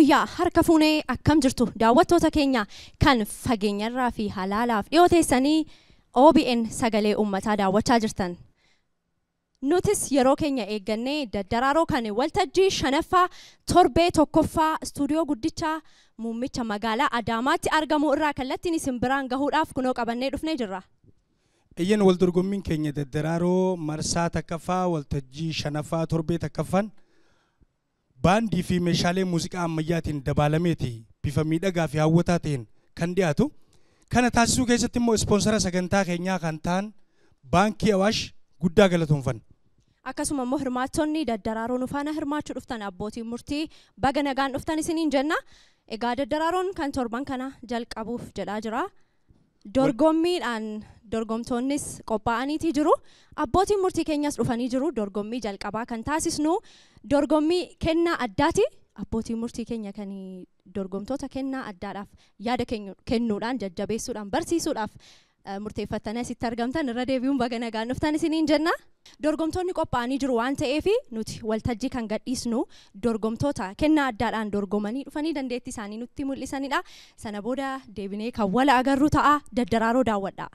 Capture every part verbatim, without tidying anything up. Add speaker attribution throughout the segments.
Speaker 1: Guyyaa harka fuunee akkam jirtu daawwattoota keenya kan fageenyarraa fi halaalaaf dhiyoo teessanii O B N sagalee uummataa daawwachaa jirtan. Nutis yeroo keenya eeggannee daddaraaroo kan waltajjii shanaffaa torbee tokkoffaa istuudiyoo guddichaa muummicha magaalaa Adaamaatti argamu irraa kallattiin isin biraan gahuudhaaf kunoo qabannee dhufnee jirra.
Speaker 2: Iyyan wal dorgommiin keenya daddaraaroo marsaa takkaffaa waltajjii shanaffaa torbee takkaffaan baandii fi meeshaalee muuziqaa ammayyaatiin dabalameeti bifa miidhagaa fi hawwataa ta'een kan dhiyaatu. Kana taasisuu keessatti immoo ispoonsara sagantaa keenyaa kan ta'an baankii Awaash guddaa galatoomfanna.
Speaker 1: Akkasuma immoo hirmaattonni daddaraaroo nu faana hirmaachuu dhuftan abbootiin murtii baga nagaan dhuftan isiniin jenna. Egaa daddaraaroon kan torban kana jalqabuuf jedhaa jira. Dorgommiidhaan dorgomtoonnis qophaa'aniitii jiru. Abbootiin murtii keenyas dhufanii jiru. Dorgommii jalqabaa kan taasisnu dorgommii kennaa addaati. Abbootiin murtii keenya kan dorgomtoota kennaa addaadhaaf yaada kennuudhaan jajjabeessuudhaan barsiisuudhaaf murteeffatanii asitti argamtan irra deebi'uun baga nagaan dhuftan isiniin jenna. Dorgomtoonni qophaa'anii jiru waan ta'eef nuti waltajjii kan gadhiisnu dorgomtoota kennaa addaadhaan dorgomanii dhufanii dandeettii isaanii nutti mul'isanidha. Sana booda deebinee kan wala agarru ta'a. Daddaraaroo daawwadhaa.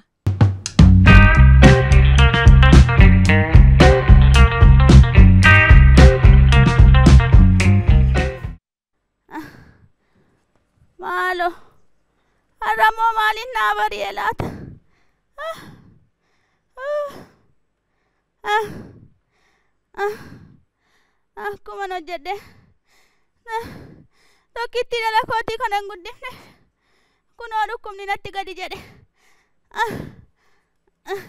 Speaker 3: Malo, aramo malin na barielat. Ah, ah, ah, ah, kuma no jede. Nah, tokkitti dhala kooti kanan guddifne. Kunoo dhukkubni natti gadi jedhe. Ah, ah,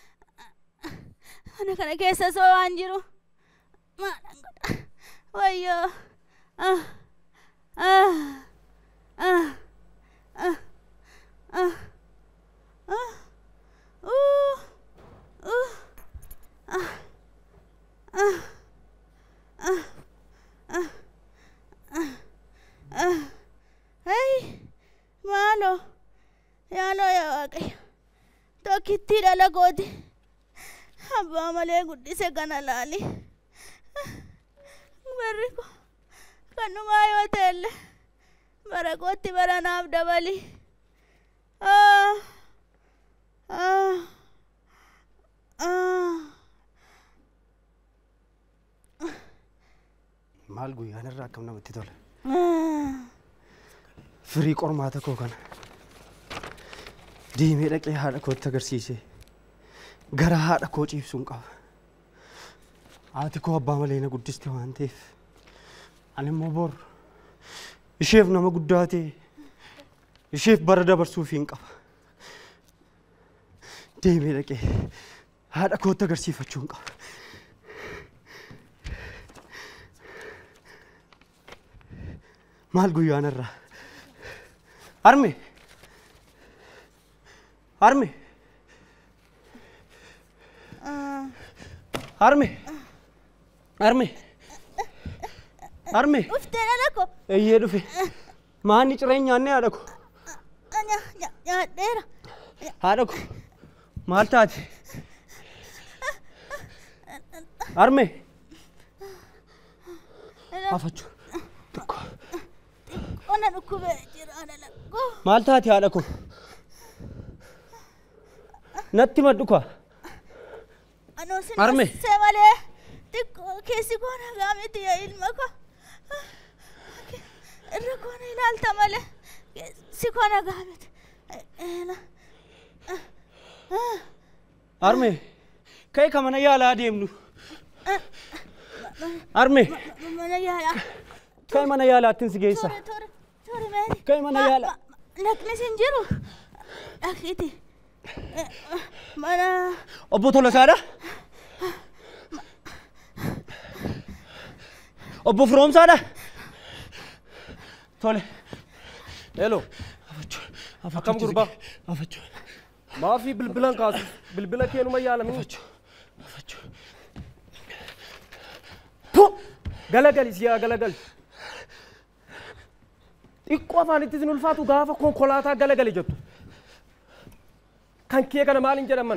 Speaker 3: ana kana keessa soo waan jiru. Maalan godha. Wayyoo. Ah, ah. Ah, ah, ah, ah, ooh, ooh, ah, ah, ah, ah, ah, ah, hey, malo, yaalo yaa Waaqayyo, tokkitti dhala kooti, abbaa malee guddise kana laali, barri ko, kanumaa yoo ta'elle. Barakooti baranaaf dabali. Ah, ah, ah.
Speaker 4: Maal guyyaan irraa akkam namatti tola. Firii qormaata koo kana diimee dhaqee haadha kootti agarsiise gara haadha koo ciibsuun qaba. Haati koo abbaa malee na guddiste waan ta'eef ani immoo bor isheef nama guddaa ta'e isheef bara dabarsuuf hin qaba. Deemee dhaqee haadha kootti agarsiifachuun qaba. Maal guyyaan irraa harme harme harme harme harme
Speaker 3: Uftee dhala ko.
Speaker 4: eeyyee dhufe maanni cireenya annee haadha ko
Speaker 3: Nyaadheera.
Speaker 4: haadha ko maal taate harme afachuu tokko
Speaker 3: Ona dhukkubee jira dhala ko.
Speaker 4: maal taate haadha ko natti maddu kwa
Speaker 3: Anoo
Speaker 4: Harme.
Speaker 3: sinasee malee xiqqoo keessi koo nagaa miti yaa ilma ko. Irra koona ilaalta malee keessi koo nagaa miti.
Speaker 4: harme ka'e ka mana yaalaa deemnu harme
Speaker 3: Mana yaalaa.
Speaker 4: ka'e mana yaalaattiin si geessa
Speaker 3: Ture ture ture meeti.
Speaker 4: ka'e mana yaalaa
Speaker 3: Naqni sin jiru. Dhaqiiti. Mana.
Speaker 4: obbo Tolasaadha obbo Firoomsaadha tole
Speaker 5: Hello. Akkam gurbaa?
Speaker 4: afachuu
Speaker 5: Maafi bilbilan kaasu. Bilbila keenuma yaalamii.
Speaker 4: afachuu
Speaker 5: Galagali siyaa galagali. Xiqqoo afaanitti isin ulfaatu gaafa konkolaataa galagali jettu. Kan kee kana maaliin jedhaman?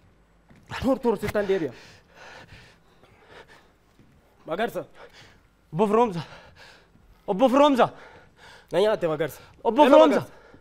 Speaker 5: Tur tur sittan deebi'a. Magarsa.
Speaker 4: Obbo Firoomsa. Obbo Firoomsa.
Speaker 5: Na nyaatte magarsa.
Speaker 4: Obbo Firoomsa.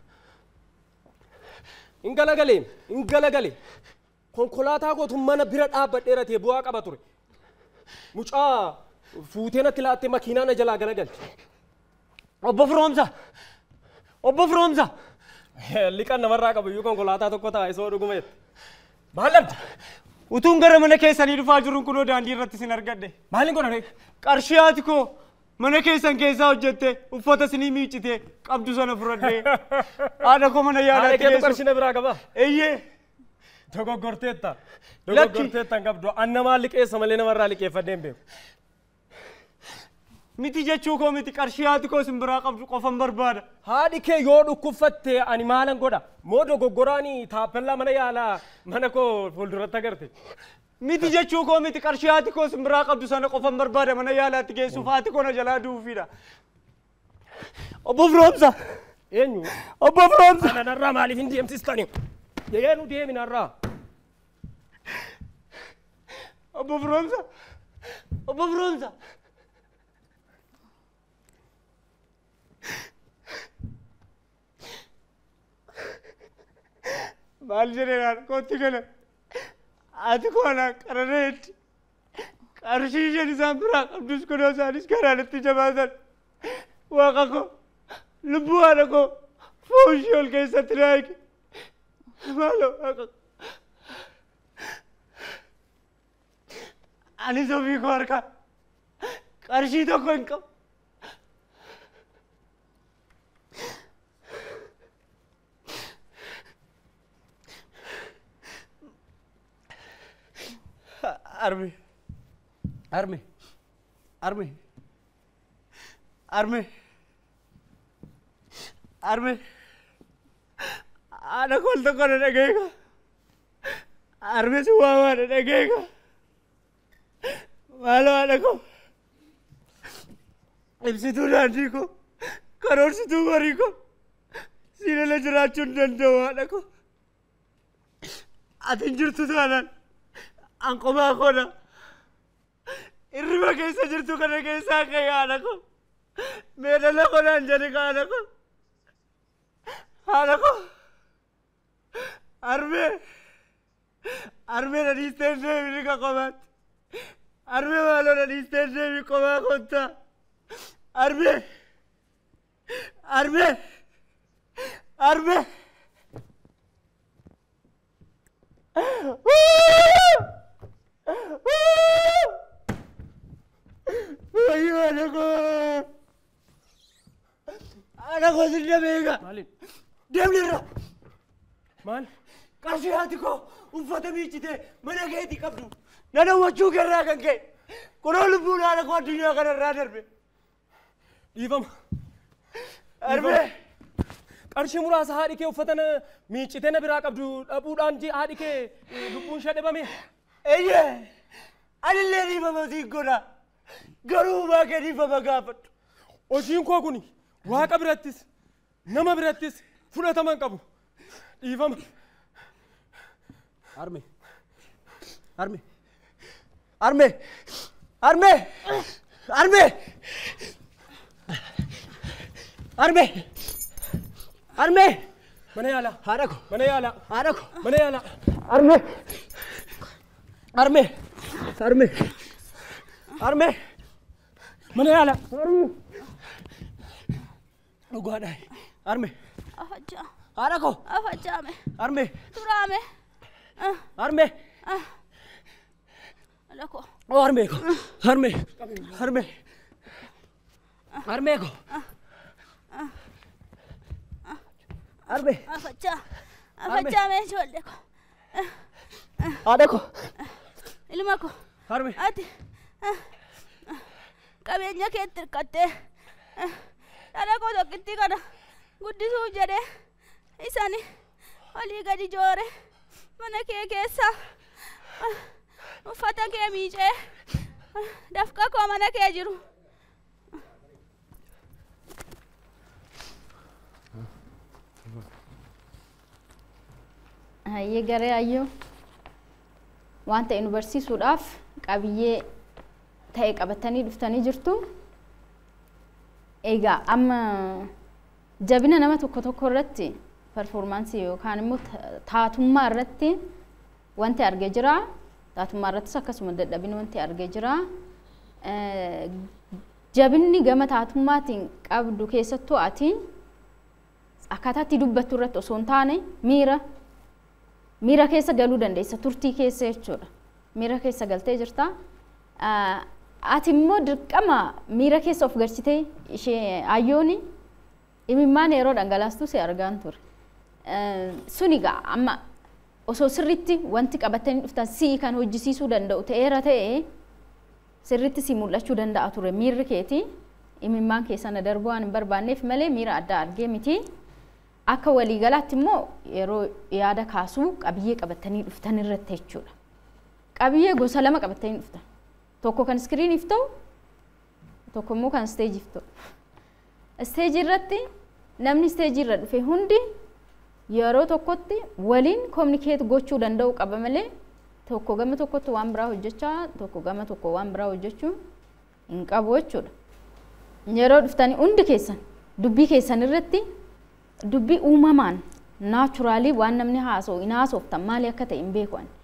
Speaker 5: Hin galagalee, hin galagalee. Konkolaataa kootu mana bira dhaabbadheeratee bu'aa qaba ture. Mucaa fuutee natti laattee makiinaa na jalaa galagalche.
Speaker 4: Obbo Firoomsa. Obbo Firoomsa.
Speaker 5: Liqaan namarraa qabu iyyuu konkolaataa tokko taa'e soo dhuguma jette. Maal dhabda?
Speaker 4: Utuun gara mana keessanii dhufaa jiruun kunoo daandii irratti sin argadhe.
Speaker 5: Maaliin godhane?
Speaker 4: Qarshii haati koo mana keessan keessaa hojjette uffata sinii miicite qabdu sana fudhadhee haadha koo mana yaadaatti
Speaker 5: geessu. Haadha qarshii na biraa qaba.
Speaker 4: Eeyyee.
Speaker 5: Dogoggorteetta. Dogoggorteetta hin qabdu. Annamaa liqeessa malee namarraa liqeeffadhee hin beeku.
Speaker 4: Miti jechuu koo miti qarshii haati koo sin biraa qabdu qofan barbaada.
Speaker 5: Haadhi kee yoo dhukkubfatte ani maalan godha? Moo dogoggoraanii taappellaa mana yaalaa mana koo fuulduratti agarte?
Speaker 4: Miti jechuu koo miti qarshii haati koo sin biraa qabdu sana qofan barbaada mana yaalaatti geessuuf haati koo na jalaa duufiidha. Obbo Firoomsa.
Speaker 5: Eenyu?
Speaker 4: Obbo Firoomsa.
Speaker 5: Ana narraa maaliif hin deemsistani? Yeenu deemi narraa.
Speaker 4: Obbo Firoomsa. Obbo Firoomsa. Maal jedheenaan kootti gala ati koona qaraneetti qarshii isheen isaan biraa qabdus kunoo isaanis garaanitti jabaatan waaqa koo lubbuu haadha koo fuushii ol keessatti na eegi maaloo waaqa anis ofii koo harkaa qarshii tokko hin qabu. Arme, arme, arme, arme, arme. Ada kolto kono dhaggeega. Arme suwaamaadha dhaggeega. Maaloo haadha koo. Ibsituu daandii koo. Karoorsituu barii koo. Siinala jiraachuu hin danda'u haadha koo. Ati hin jirtu taanaan. Angkoma aku na, irma keessa jirtu kana keessa kaya anakku, meedala ko na anjani ka anakku, anakku, arme, arme na distan devi ni ka komat, arme malo na distan devi koma konta, arme, arme, arme. Ayo anakku, anakku sudah mega.
Speaker 5: Malin.
Speaker 4: Dia beli
Speaker 5: Mal.
Speaker 4: Kasih hatiku, uffata miicite mana keetii qabdu. Nana wachuu garraa kan ka'e. Kunoo lubbuun haadha koo addunyaa kanarraa darbe.
Speaker 5: Dhiifama.
Speaker 4: Arme.
Speaker 5: Qarshii muraasa haadhi kee uffata miicite na biraa qabdu dhabuudhaan haadhi kee lubbuun ishee dhabame.
Speaker 4: Eeyyee. Anillee dhiifama siin godha. Garuu baakee dhiifama gaafadhu.
Speaker 5: Hojiin koo kuni waaqa birattis nama birattis fudhatama hin qabu. Dhiifama.
Speaker 4: Arme. Arme. Arme. Arme. Arme. Arme. Arme.
Speaker 5: Mana yaala.
Speaker 4: Haadha koo.
Speaker 5: Mana yaala.
Speaker 4: Haadha koo.
Speaker 5: Mana yaala.
Speaker 4: Arme. Arme. Arme. Arme.
Speaker 5: Mana yaala.
Speaker 4: Dhugaadhaa. Arme.
Speaker 3: Afacha.
Speaker 4: Haadha koo.
Speaker 3: Afachame.
Speaker 4: Arme.
Speaker 3: Turame.
Speaker 4: Arme.
Speaker 3: Alako.
Speaker 4: Oh, arme ko. Arme. Arme. Arme ko. Arme.
Speaker 3: Afacha. Afachame jolde ko.
Speaker 4: Haadha koo.
Speaker 3: Ilma ko.
Speaker 4: Arme.
Speaker 3: Ati. Qabeenya keetti hirkattee dhala koo tokkitti kana guddisuuf jedhee isani olii gadi joore mana kee keessa uffata kee miicee dafqa koo mana kee jiru.
Speaker 6: Hayyee garee ayyoo waan ta'e nu barsiisuudhaaf qabiyyee ta'e qabatanii dhuftanii jirtu.
Speaker 3: egaa amma jabina nama tokko tokko irratti performaansii yookaan immoo taatummaa irratti wanti argee jira taatummaa irrattis akkasuma dadhabina wanti argee jira jabinni gama taatummaatiin qabdu keessattuu ati akkaataatti dubbattu irratti osoo hin taane miira miira keessa galuu dandeessa turtii keessa jechuudha miira keessa galtee jirta ati immoo dirqama miira keessa of galchitee ishee ayyooni imimmaan yeroo dhangalaastuu si argaan ture sunigaa amma osoo sirriitti wanti qabatanii dhuftan si kan hojjisiisuu danda'u ta'eera ta'e sirriitti si mul'achuu danda'a ture miirri keetii imimmaan keessana darbuu waan hin barbaanneef malee miira adda argee miti akka waliigalaatti immoo yeroo yaada kaasuu qabiyyee qabatanii dhuftan irratti jechuudha qabiyyee gosa lama qabatanii dhuftan tokko kan iskiriiniif ta'u tokko immoo kan isteejiif ta'u isteejii irratti namni isteejii irra dhufe hundi yeroo tokkotti waliin kominikeet gochuu danda'u qaba malee tokko gama tokkotti waan biraa hojjechaa tokko gama tokko waan biraa hojjechuu hin qabu jechuudha yeroo dhuftanii hundi keessan dubbii keessan irratti dubbii uumamaan naachuraalii waan namni haasa'u hin haasoftan maali akka ta'e hin beeku ani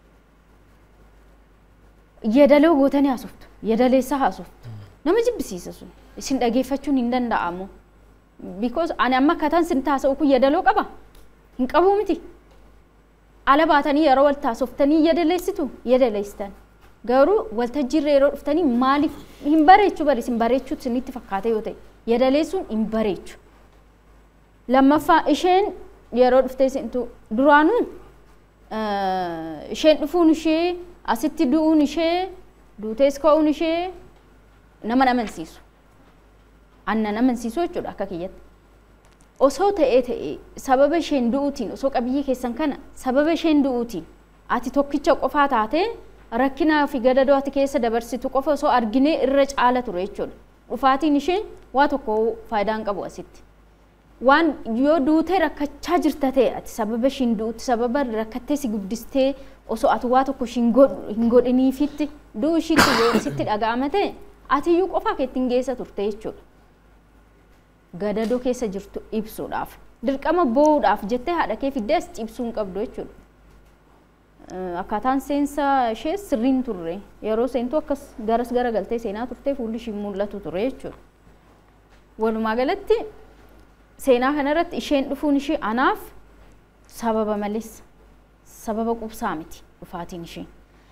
Speaker 3: yeedaloo gootanii haasoftu yeedaleessa haasoftu nama jibbisiisa sun isin dhageeffachuun hin danda'amu because ani amma akkaataan isin haasa'u kun yeedaloo qaba hin qabu miti ala baatanii yeroo wal haasoftanii yeedaleessitu yeedaleessitan garuu waltajjiirra yeroo dhuftanii maaliif hin bareechuu bari isin bareechuu isinitti fakkaate yoo ta'e yeedaleessuun hin bareechu lammaffaa isheen yeroo dhuftee isintu duraanuu isheen dhufuun ishee asitti du'uun ishee duutees ka'uun ishee nama amansiisu anna amansiisu jechuudha akka kiyyatti osoo ta'ee ta'ee sababa isheen du'uutiin osoo qabiyyee keessan kana sababa isheen du'uutiin ati tokkicha qofaa taate rakkinaa fi gadadoo ati keessa dabarsitu qofa osoo arginee irra caala ture jechuudha dhufaatiin ishee waa tokko faayidaan qabu asitti waan yoo duutee rakkachaa jirta ta'e ati sababa isheen du'uutti sababa rakkattee si guddistee osoo ati waa tokko hin godhiniifitti du'u ishiitti yoo sitti dhaga'ama ta'e ati iyyuu qofaa keetti hin geessa turte jechuudha gadadoo keessa jirtu ibsuudhaaf dirqama boo'uudhaaf jettee haadha kee fiddee as cibsuu hin qabdu jechuudha akkaataan seensa ishee sirriin turre yeroo seentu akkas garas gara galtee seenaa turtee fuulli ishii mul'atu ture jechuudha walumaa galatti seenaa kanarratti isheen dhufuun ishee anaaf sababa malees sababa qubsaa miti dhufaatiin ishee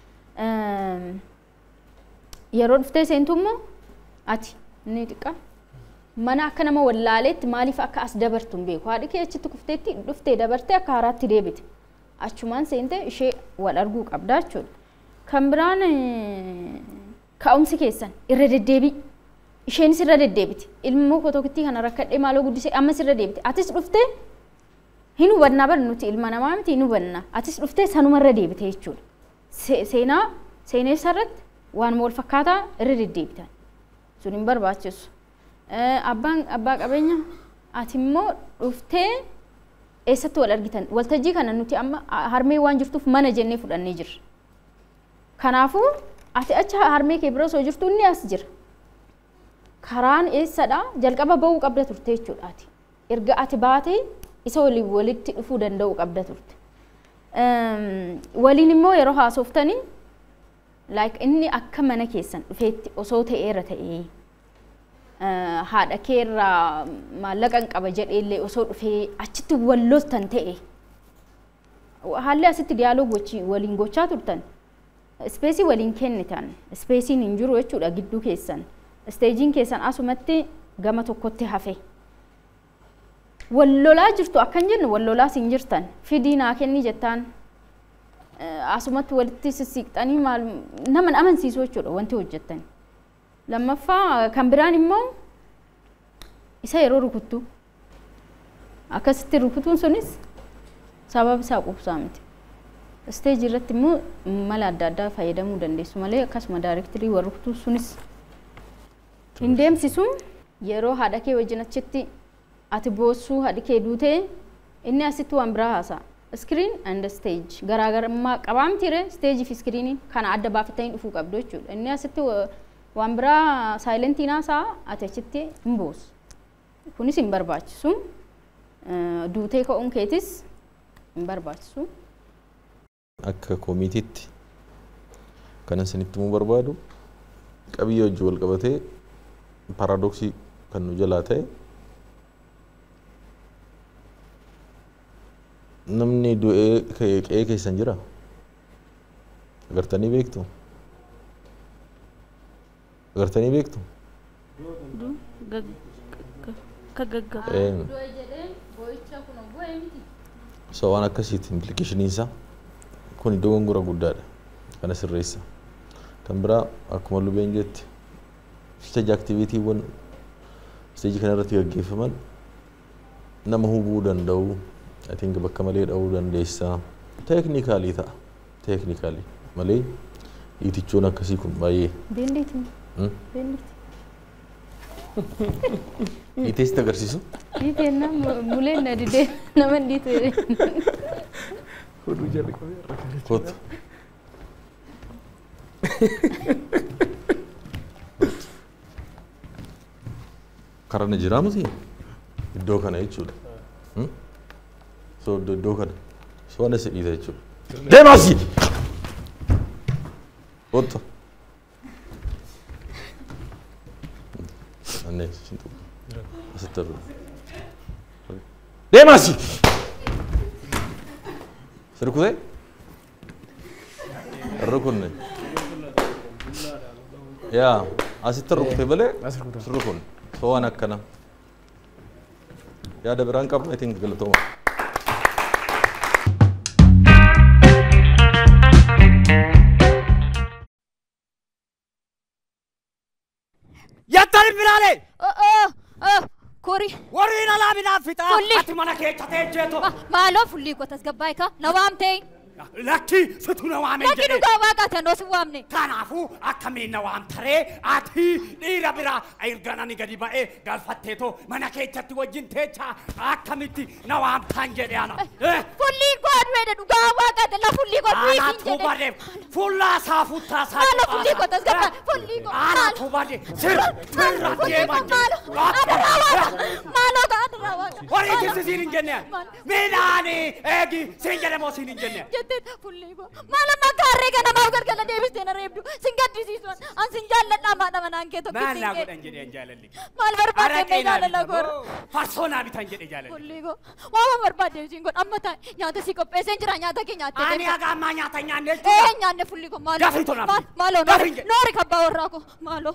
Speaker 3: yeroo dhuftee seentu immoo ati ni xiqqaa mana akka nama wallaaleetti maaliif akka as dabartu hin beeku haadhi kee achitti kufteetti dhuftee dabartee akka haaraatti deebite achumaan seentee ishee wal arguu qabdaa jechuudha kan biraan ka'umsi keessan irra deddeebii isheenis irra deddeebiti ilmoo kotokittii kana rakkadhee maaloo guddisee ammas irra deebite atis dhuftee hin hubannaa bar nuti ilma namaa miti hin hubannaa atis dhuftee sanuma irra deebite jechuudha seenaa seenessa irratti waan wal fakkaataa irra deddeebitan sun hin barbaachisu abbaan abbaa qabeenya ati immoo dhuftee eessatti wal argitan waltajjii kana nuti amma harmee waan jirtuuf mana jennee fudhannee jirra kanaafuu ati acha harmee kee bira osoo jirtu inni as jira karaan eessadha jalqaba ba'uu qabda turte jechuudha ati erga ati baatee isa waliin walitti dhufuu danda'u qabda turte waliin immoo yeroo haasoftanii like inni akka mana keessan dhufeetti osoo ta'eera ta'ee haadha keerraa maallaqan qaba jedheellee osoo dhufee achitti walloltan ta'e haalli asitti diyaaloogii waliin gochaa turtan ispeesii waliin kennitan ispeesiin hin jiru jechuudha gidduu keessan isteejiin keessan asumatti gama tokkotti hafe wallolaa jirtu akkan jennu wallolaa sin jirtan fidii naa kenni jettaan asumatti walitti sissiqxanii maal nama amansiisuu jechuudha wanti hojjettan lammaffaa kan biraan immoo isa yeroo rukuttu akkasitti rukutuun sunis sababa isaa qubsaa miti isteejii irratti immoo mala adda addaa fayyadamuu dandeessu malee akkasuma daayirektirii warra rukutuu sunis hin deemsisu yeroo haadha kee wajjin achitti ati boossuu haadhi kee duutee inni asitti waan biraa haasa'a screen and stage garaagarummaa qabaa mitiire stage fi screen kana adda baafatanii dhufuu qabdu jechuudha inni asitti waan biraa saayilentiin isaa ati achitti hin buusu. Kunis hin barbaachisu. Duutee ka'uun keetis hin barbaachisu.
Speaker 6: Akka koomitiitti kan isinitti himuu barbaadu qabiyyee wajjin wal qabatee paaraadoksii kan nu jalaa ta'e namni du'ee qe'ee keessan jira agartanii beektu agartanii beektu so waan akkasiiti implikeeshiniin isaa kun iddoo gongora guddaadha kana sirreessa kan biraa akkuma lubeen jetti stage activity-wwan stage kana irratti gaggeeffaman nama hubuu danda'u I think bakka malee dha'uu dandeessa teeknikaalii ta'a teeknikaalii malee dhiitichoon akkasii kun baay'ee
Speaker 3: Beelliiti. Beelliiti.
Speaker 6: dhiitees agarsiisu
Speaker 3: Dhiiteen nama muleen na didee nama dhiite.
Speaker 4: Hoduu jarri qabee irra kan
Speaker 6: kootu karana jiraa miti iddoo kana jechuudha so iddoo kana so ana si dhiita jechuudha deemaasi kootu anne sintu asitti argu deemaasi sirkutee rukunne yaa asitti rukutee malee sirkunne so waan akkana yaada biraan qabna itti galatooma.
Speaker 5: Yattar biraalee.
Speaker 1: Oh oh oh kori.
Speaker 5: Warreen alaa binaaf fixaa. Ati mana keechatee jeeto.
Speaker 1: Maaloo fullii qotas gabbaay ka na waamtee.
Speaker 5: Lakki fituna waamee
Speaker 1: Lakki
Speaker 5: jedhee.
Speaker 1: dhugaa waaqaa tanoo si waamne.
Speaker 5: Kanaafuu akkamiin na waamtaree ati dhiira biraa erganani gadi ba'ee galfatteetoo mana keechatti wajjin teechaa akkamitti na waamtaan jedhe ana.
Speaker 1: Fullii godhu jedhe dhugaa waaqaa tala fullii godhu
Speaker 5: Ana
Speaker 1: isin jedhe.
Speaker 5: tubaree fullaa isaa futtaa isaa.
Speaker 1: Maaloo fullii qotas gabbaay fullii godhu.
Speaker 5: Ana tubaree sir sirra deeman jedhe.
Speaker 1: Maaloo ka adara waaqa.
Speaker 5: Warri itti siin hin jenne. Midhaani eegi siin jedhamoo siin hin jenne.
Speaker 1: Fullii go mala makarre kana ma gargala deebiste na reebdu sin gaddisiisu an sin jaalladha ma dama naan kee tokkitti
Speaker 5: Maal laa godhan jedhee jaalalli.
Speaker 1: maal barbaadde mee jaalala gor
Speaker 5: Farsoonaa bitan jedhee jaalalli.
Speaker 1: fullii go waa barbaadde sin god amma taa nyaata si qopheessee jira nyaata kee nyaatte
Speaker 5: Ani aga ammaa nyaata nyaanne
Speaker 1: ee
Speaker 5: jechuudha.
Speaker 1: nyaanne fullii go maal
Speaker 5: Dafii tolaa.
Speaker 1: maal maaloo
Speaker 5: Dafii
Speaker 1: noori
Speaker 5: jedhe.
Speaker 1: noori kabbaa warraa ko maaloo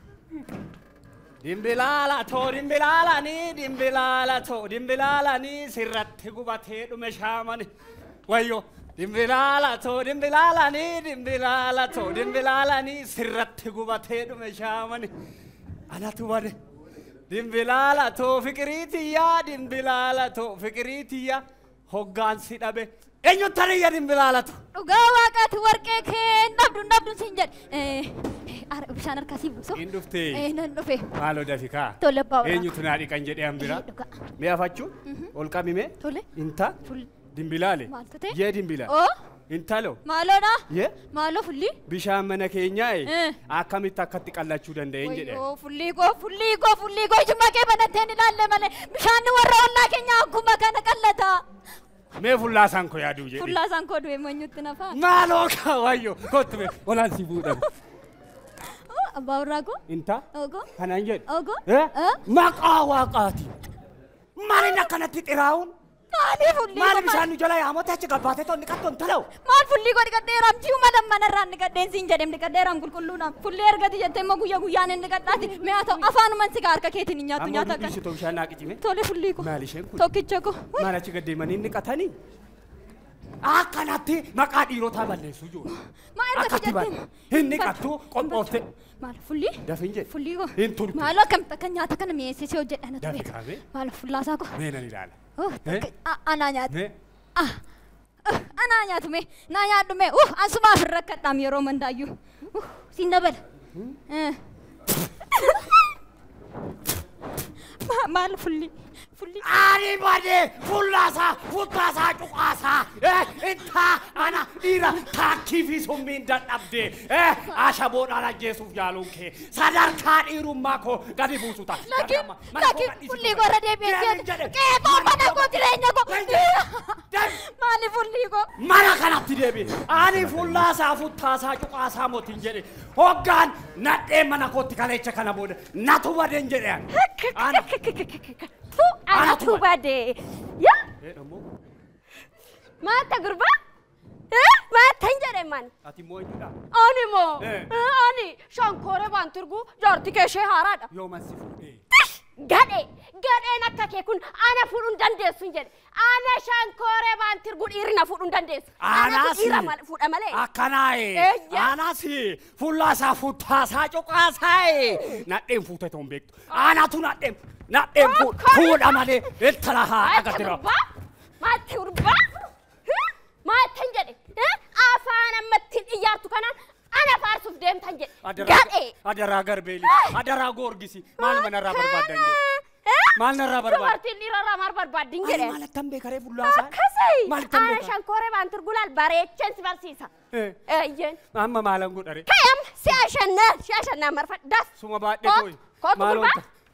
Speaker 5: Dimbilaala too dimbilaala ni dimbilaala too dimbilaala ni sirratti gubatee dhume shaamani. Wayyo dimbilaala too dimbilaala ni dimbilaala too dimbilaala ni sirratti gubatee dhume shaamani. Anatu bade dimbilaala too fikiriitiyyaa dimbilaala too fikiriitiyyaa hoggaansi dhabe. Eenyuun tariyya dimbilaala too.
Speaker 1: dhugaa waaqaati warqee kee dhabdu dhabdu sin jedhe ara bishaan harkasii buuso
Speaker 5: Hin dhuftee.
Speaker 1: ee nan dhufe
Speaker 5: Maaloo dafikaa.
Speaker 1: tole baawraa
Speaker 5: Eenyutu naa dhiqan jedhee hambira.
Speaker 1: dhugaa
Speaker 5: Mee afachuun ol qabime
Speaker 1: tole
Speaker 5: inta
Speaker 1: full
Speaker 5: dimbilaale.
Speaker 1: maaltu ta'e
Speaker 5: Yee dimbilaale.
Speaker 1: oo
Speaker 5: Intalo.
Speaker 1: maaloodha
Speaker 5: Yee
Speaker 1: maaloo fullii
Speaker 5: bishaan mana keenyaa
Speaker 1: Eh.
Speaker 5: akkamitti akkatti qallachuu danda'een jedhe.
Speaker 1: Wayyoo fullii koo fullii koo fullii koo ijuma kee banatteen ilaalle malee bishaan warra ollaa keenya akkuma kana qallata.
Speaker 5: Mee fullaasaan koo yaaduu jedhe.
Speaker 1: Fullaasaan koo du'e manyutti nafaa.
Speaker 5: Maaloo kaa wayyoo kottu mee olaan si fuudhan.
Speaker 1: Abbaa warraa koo
Speaker 5: Inta
Speaker 1: ogo
Speaker 5: kanaan jedhe.
Speaker 1: ogo
Speaker 5: Eh?
Speaker 1: Eh?
Speaker 5: Maqaa waaqaati. Maaliin akkanatti xiraa'uun?
Speaker 1: maali fullii
Speaker 5: Maali
Speaker 1: koo
Speaker 5: bishaan nu jala yaamoota achi gabbaatee tonni kattoon talaa'u?
Speaker 1: maal fullii koo dhiqadheeraam ji'u malam manarraan dhiqadheen siin jedhem dhiqadheeraam qulqulluudhaan fullii ergati jettee immoo guyyaa guyyaan hin dhiqadhaati mi'a ta'u afaanuman si harka keetiin hin nyaattu
Speaker 5: Ammoo
Speaker 1: nyaata
Speaker 5: dubbisu
Speaker 1: kan
Speaker 5: ta'u bishaan naa qicime.
Speaker 1: tole fullii koo
Speaker 5: Maali isheen kun?
Speaker 1: tokkicha koo
Speaker 5: Maal achi gaddeemanii inni qatanii? Akkanatti maqaa dhiirotaa balleessuu jiru.
Speaker 1: maa ergati
Speaker 5: Akkatti
Speaker 1: jetteen
Speaker 5: baay'ee. Inni qattu qophoofte.
Speaker 1: maal fullii
Speaker 5: Dafin jedhe.
Speaker 1: fullii koo
Speaker 5: Hin turtu.
Speaker 1: maaloo akkamitti akka nyaata kana mi'eessisee hojjedhan atu
Speaker 5: Dafi
Speaker 1: beeka
Speaker 5: kaabee.
Speaker 1: maal fullaasaa koo
Speaker 5: Mee nan ilaala.
Speaker 1: oh
Speaker 5: Eh?
Speaker 1: anaa nyaata
Speaker 5: Mee
Speaker 1: ah ah, anaa nyaatu mee naa nyaadhu mee uh ansumaaf hin rakkadhaam yeroo mandaayyuu uh siin dabala Eh. Ma- maal fulli
Speaker 5: أنا بدي فلاسا فوتاسا جواسا إيه إنت أنا إيرا تاكي في سومين دان أبدي إيه أشابون على جيسوف يالونك سادار كان إيرو ماكو غادي بوسوتا
Speaker 3: لكن لكن فلي غورا دي بيجي كيف أنا كنت رأينا كو ماني فلي غو
Speaker 5: مانا كان أبدي بي أنا فلاسا فوتاسا جواسا موتينجري هوغان ناتي مانا كنت كاليتشا كنا بود ناتو بدين جري أنا
Speaker 3: تو أنا تو بدي يا ما تقربا ما تنجر من
Speaker 5: أتي موي تدا
Speaker 3: أني مو أني شانكورة بانترغو جارتي كشة هارada
Speaker 5: يوم السفر
Speaker 3: gade gade nakka ke kun ana fudun dandesu jede ana shankore bantirgu irina fudun dandesu
Speaker 5: ana si
Speaker 3: ira mal fuda male
Speaker 5: akanae ana si fulla sa futta sa joka sai na dem futa tombek ana tu na dem na dem fuda male ettala ha agadira
Speaker 3: ma turba ma tanjede afana matin iyartu kana أنا فارسوف ديم تانجي قال
Speaker 5: هذا راغر بيلي هذا راغور جيسي مال من الرابر بادنجي مال من الرابر باد
Speaker 3: سوارتين لي رابر بادنجي
Speaker 5: أنا مال تامبي كاره فلاسا
Speaker 3: مال تامبي أنا شانكورة بانترغول الباريت چنس برسيسا إيه
Speaker 5: أما مالهم قد أري
Speaker 3: كيم سياشنا سياشنا مرفت دس
Speaker 5: سوما بعد دكوي
Speaker 3: مالهم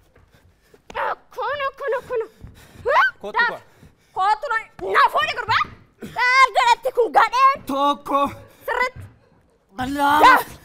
Speaker 3: كونو كونو كونو
Speaker 5: كوتو
Speaker 3: كوتو نافوني كربا قالت تكون قادين
Speaker 5: توكو
Speaker 3: سرت
Speaker 5: الله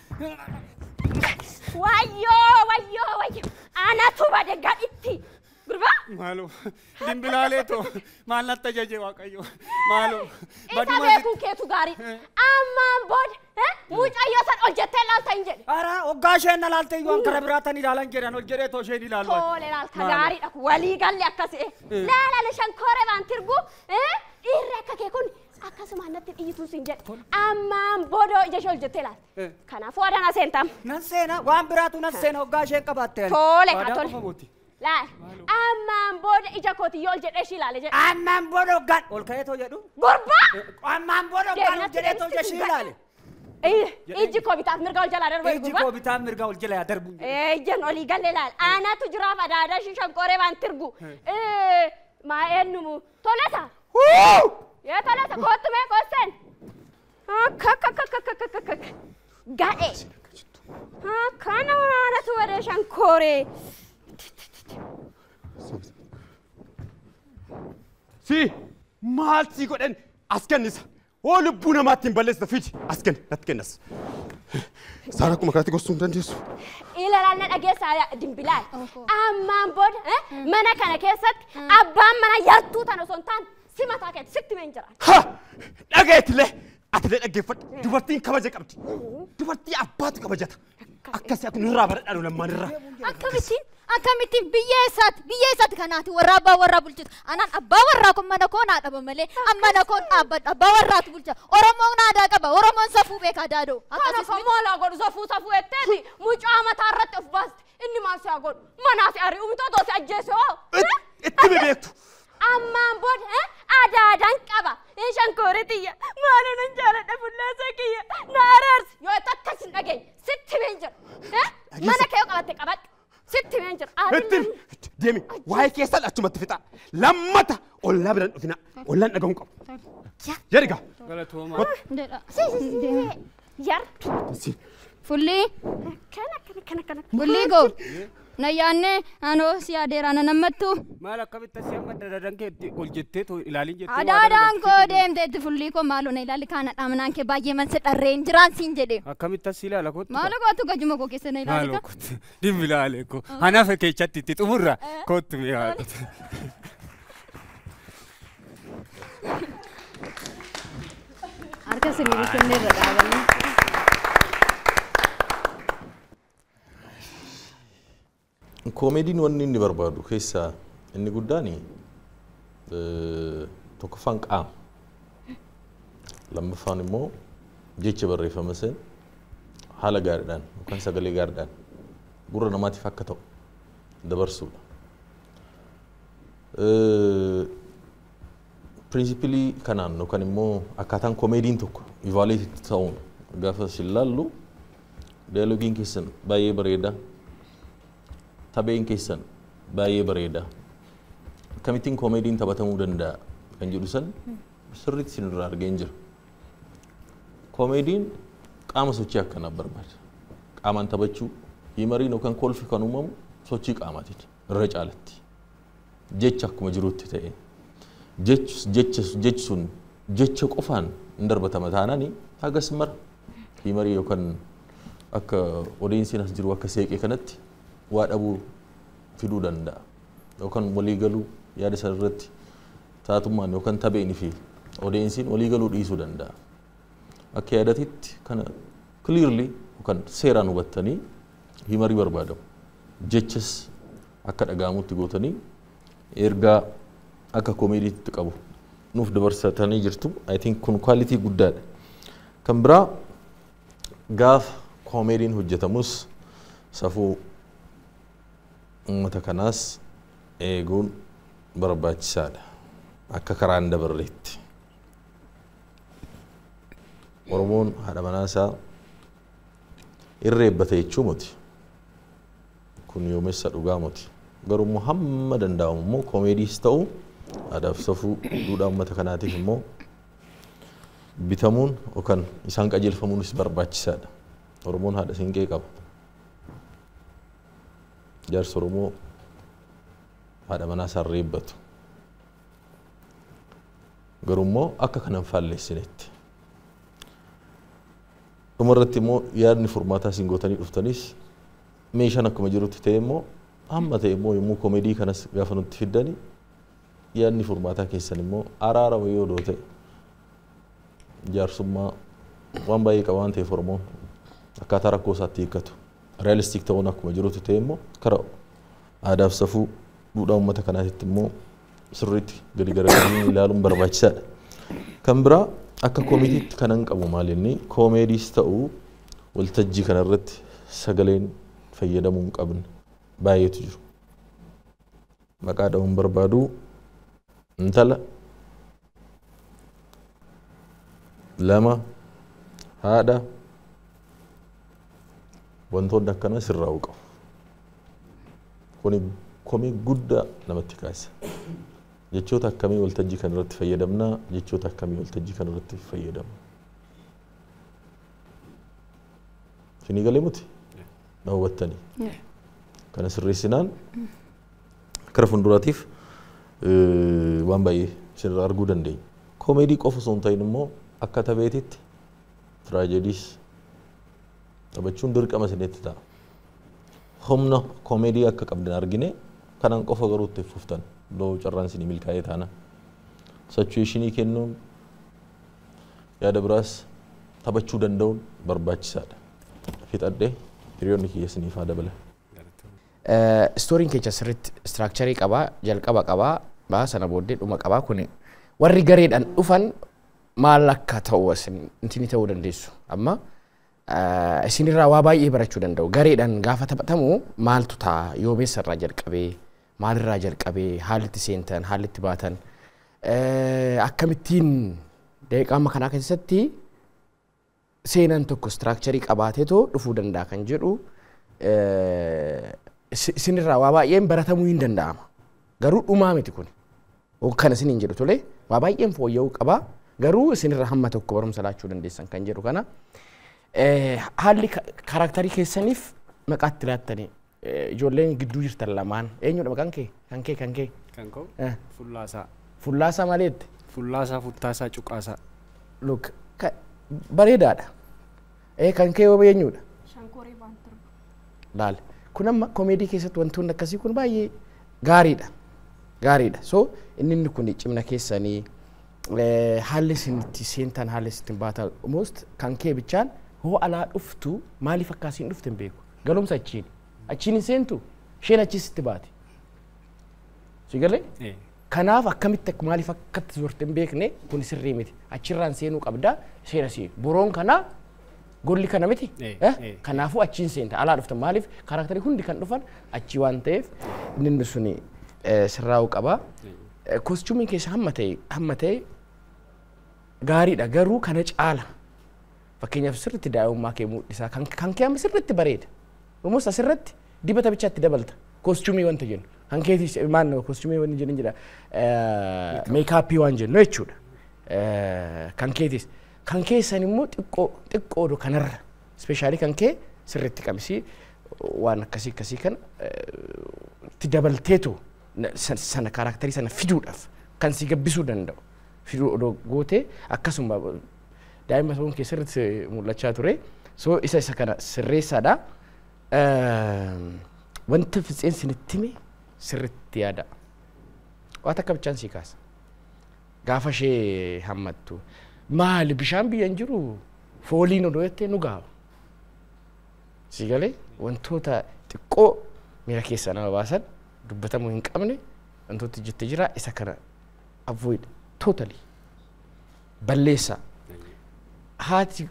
Speaker 3: ويو ويو ويو أنا توبا دقائتي بربا
Speaker 5: مالو ديمبلالي تو مالنا تجاجي واقعيو مالو
Speaker 3: إذا بيكون كيتو غاري أما بود موج أيوسان أوجته لالتين
Speaker 5: أرا أوجاشة نلالتين يوم كربراتني دالن كيران أوجره توشة دي لالوا
Speaker 3: تولي لالتا غاري أكو ولي قال لي أكاسي لا لا لشان كورة بانترغو إيرك كيكون akkasuma natti dhiitu sin jedhe ammaan boodoo ija ishee hojjettee laata kanaafuu adana seentam
Speaker 5: nan seena waan biraatu nan seena hoggaa isheen qabattee
Speaker 3: tole ka tole laal ammaan booda ija kooti yoo jedhee ishii ilaale jedhe
Speaker 5: ammaan booda hoggaan ol ka'ee too jedhu
Speaker 3: gurbaa
Speaker 5: ammaan booda hoggaan jedhee too ishii ilaale
Speaker 3: ijji koo bitaaf mirga ol jalaa darbu
Speaker 5: ijji koo bitaaf mirga ol jalaa darbu
Speaker 3: ijjan olii galee laal aanatu jiraaf adaadaa ishii shankooree waan tirgu maa eennumu toleta يا ثلاثة كوت ما كوسن ها كا كا كا كا كا كا كا قاعد ها كان أنا تواري شانكوري
Speaker 4: سي مال سي كودن أسكنس هو لبونا ما تنبلس دفيج أسكن نتكنس ساركم كراتي قصون تنجسو
Speaker 3: إلا لا نأجي سايا دمبلال أما بود منا كان كيسك أبام منا يرتو تانو سنتان سما تاكت ست من جرا
Speaker 4: ها أجيت له أتلي أجيفت دبرتين كبجة كبتي دبرتي أبات كبجة أكاسي أكون رابر أنا لما نرى
Speaker 7: أكمتين أكمتين بيسات بيسات كناتي ورابا ورابا بلجت أنا أبا وراكم ما نكون هذا بملي أما نكون أبا أبا ورات بلجت أورمون هذا كبا أورمون سفو بيك هذا دو
Speaker 3: أنا فمولا قول سفو سفو التاني مجامع تارت أفباس إني ما سأقول ما ناسي أري أمي تدوس أجلسه
Speaker 4: إتبي بيكتو
Speaker 3: أما بود ada dan kaba inshan koretiya mana nan jala da fulla sakiya narars yo takkasin dage sitti menjer eh mana kayo qabate qabat sitti menjer
Speaker 4: adin demi way kesal atuma tfita lamata olla bidan ufina olla dagon qab yariga
Speaker 5: galatoma
Speaker 3: si si si yar
Speaker 4: si
Speaker 7: fulli
Speaker 3: kana kana kana kana
Speaker 7: fulli go نيانة أنا سيادة أنا نمتو
Speaker 5: ما لك كم تسيا ما درادن كي قلجتة تو إلالين جتة
Speaker 7: ada ada angko dem de fulli ko malu na ilali kana amanan ke baye man set arrangeran sinjede
Speaker 5: كم تسيلا لكوت
Speaker 7: malu ko tu gajuma ko kese na ilali ka
Speaker 5: ديم بلا عليكو أنا فكي شتى تتمرة كوت مياه
Speaker 7: arka sini kenne rada
Speaker 6: كوميدي نوني إني بربادو كيسا إني قداني توقفان قام لما فاني مو جيتش بريفا مثلا حالا غاردان وكان سغلي غاردان غورا نماتي فكتو دبرسو ا principally كانان نو كان مو اكاتان كوميدين توك ايفاليت تاون غافا شلالو ديالوجين كيسن باي بريدا تابين كيسن باي بريدا akkamittiin koomeediin taphatamuu danda'a kan jedhu san sirriitti sinirraa argeen jira. Koomeediin qaama sochii akkanaa barbaada. Qaamaan taphachuu himariin yookaan kolfi kan uumamu sochii qaamaatiiti irra caalatti. Jecha akkuma jirutti ta'e jechi sun jecha qofaan hin darbatama taanani hagas mara himarii yookaan akka odeensiin as jiru akka seeqee kanatti waa dhabuu fiduu danda'a. Yookaan walii galuu yaada sana irratti taatummaan yookaan tapheenii fi odeensiin walii galuu dhiisuu danda'a. Akka yaadatitti kana clearly yookaan seeraan hubattanii himarii barbaadamu. Jechas akka dhaga'amutti gootanii ergaa akka koomeediitti qabu nuuf dabarsatanii jirtu. I think kun quality guddaadha. Kan biraa gaafa koomeediin hojjetamus safuu uummata kanaas eeguun barbaachisaadha. Akka karaan dabarreetti. Oromoon haadha manaasaa irreebbate jechuu miti. Kun yoomessa dhugaa miti. Garuu hamma danda'amu immoo koomeediis ta'u aadaaf safuu duudhaa uummata kanaatiif immoo bitamuun yookaan isaan qajeelfamuunis barbaachisaadha. Oromoon haadha siinqee qaba. Jaarsi Oromoo haadha manaasaa irreebbatu. Garuu immoo akka kanan faalleessinetti. Dhumarratti immoo yaadni furmaataa siin gootanii dhuftanis meeshaan akkuma jirutti ta'e immoo amma ta'e immoo yommuu koomeedii kanas gaafa nutti fiddanii yaadni furmaataa keessan immoo araarama yoo doo ta'e jaarsummaa waan baay'ee qaba waan ta'eef Oromoon akkaataa rakkoo isaatti hiikkatu realistik ta'uun akkuma jirutti ta'e immoo karaa aadaaf safuu duudhaa uummata kanaatitti immoo sirriitti gadi garagalanii ilaaluun barbaachisaadha. Kan biraa akka koomeediitti kanan qabu maalinni koomeediis ta'uu waltajjii kanarratti sagaleen fayyadamuu hin qabne baay'eetu jiru. Maqaa dha'uun barbaadu intala lama haadha wantoonni akkana sirraa'uu qabu. Kuni komii guddaa namatti kaasa. Jechoota akkamii waltajjii kanarratti fayyadamna jechoota akkamii waltajjii kanarratti fayyadamna. Finii galee muti na hubattanii. Kana sirreessinaan kara fuulduraatiif waan baay'ee sirra arguu dandeenya. Koomeedii qofa osoo hin ta'in immoo akka tapheetitti tiraajediis taphachuun dirqama isinitti ta'a. Humna koomeedii akka qabdan argine kanan qofa garuu itti fuftan loo carraan isinii milkaa'ee taana. Sachuweeshinii kennuun yaada biraas taphachuu danda'uun barbaachisaadha. Fixadhee hiriyoonni kiyya isiniif haa dabala.
Speaker 8: Stooriin keessa sirriitti istiraakcharii qabaa, jalqaba qabaa, baa sana booddee dhuma qabaa. Kun warri gareedhaan dhufan maal akka ta'u intini ta'uu dandeessu. Amma isinirraa waa baay'ee barachuu danda'u. Gareedhaan gaafa taphatamu maaltu ta'a yoomeessarraa jalqabee maalirraa jalqabee haalli itti seentan haalli itti baatan akkamittiin daqiiqaa amma kanaa keessatti seenan tokko istiraakcharii qabaateetoo dhufuu danda'a kan jedhu isinirraa waa baay'een baratamuu hin danda'ama. Garuu dhumaa miti kun. Kan isiniin jedhu tolee waa baay'een fooyya'uu qaba. Garuu isinirraa hamma tokko barumsa laachuu dandeessan kan jedhu kana haalli kaaraaktarii keessaniif maqaatti laattanii ijoolleen gidduu jirtan lamaan eenyudha maqaan kee? Kan kee kan kee?
Speaker 5: Kan koo Fullaasaa.
Speaker 8: Fullaasaa maaliitti?
Speaker 5: Fullaasaa Futtaasaa Cuqaasaa.
Speaker 8: Look bareedaadha. Kan kee yoo eenyudha?
Speaker 3: Shankorii Baantirba.
Speaker 8: Laal. Kun amma koomeedii keessatti wantoonni akkasii kun baay'ee gaariidha. Gaariidha. So inni inni kun cimna keessanii haalli isin itti seentan haalli isin itti baatan most kan kee bichaan hoo alaa dhuftu maaliif akkasiin dhufte hin beeku. Galumsa achiin. Achiin hin seentu isheen achis itti baate. Si galee? Kanaaf akkamitti maaliif akkatti zorte hin beekne kun sirrii miti. Achirraan seenuu qabda seera seenu. Boroon kanaa golli kana miti. Kanaafuu achiin seenta alaa dhuftan maaliif kaaraaktarii hundi kan dhufan achi waan ta'eef inni suni sirraa'uu qaba. Kostyuumiin keessa hamma ta'e hamma ta'e gaariidha garuu kana caala. Fakkeenyaaf sirriitti daa'imummaa kee mul'isaa kan kee amma sirriitti bareeda. Uummas asirratti dibata bichaatti dabalta kostyuumii wanta jennu. kan keetis maannoo kostuumii wanni jedhan jedha meekaappii waan jennu jechuudha kan keetis kan keessan immoo xiqqoo xiqqoodho kanarra ispeeshaalii kan kee sirriitti qabisii waan akkasii akkasii kan itti dabalteetu sana kaaraakterii sana fiduudhaaf kan si gabbisuu danda'u fiduu odoo gootee akkasuma daa'ima ta'uun kee sirriitti mul'achaa ture soo isa isa kana sirreessaadha wanta fiixeen sinitti hime sirriitti yaada waan akka bichaan sii kaasa gaafa ishee hammattu maali bishaan biyyan jiru fooliin odoo jettee nu gaaba si galee wantoota xiqqoo miira keessaa nama baasan dubbatamuu hin qabne wantoota jettee jira isa kana avoid totally balleessa haati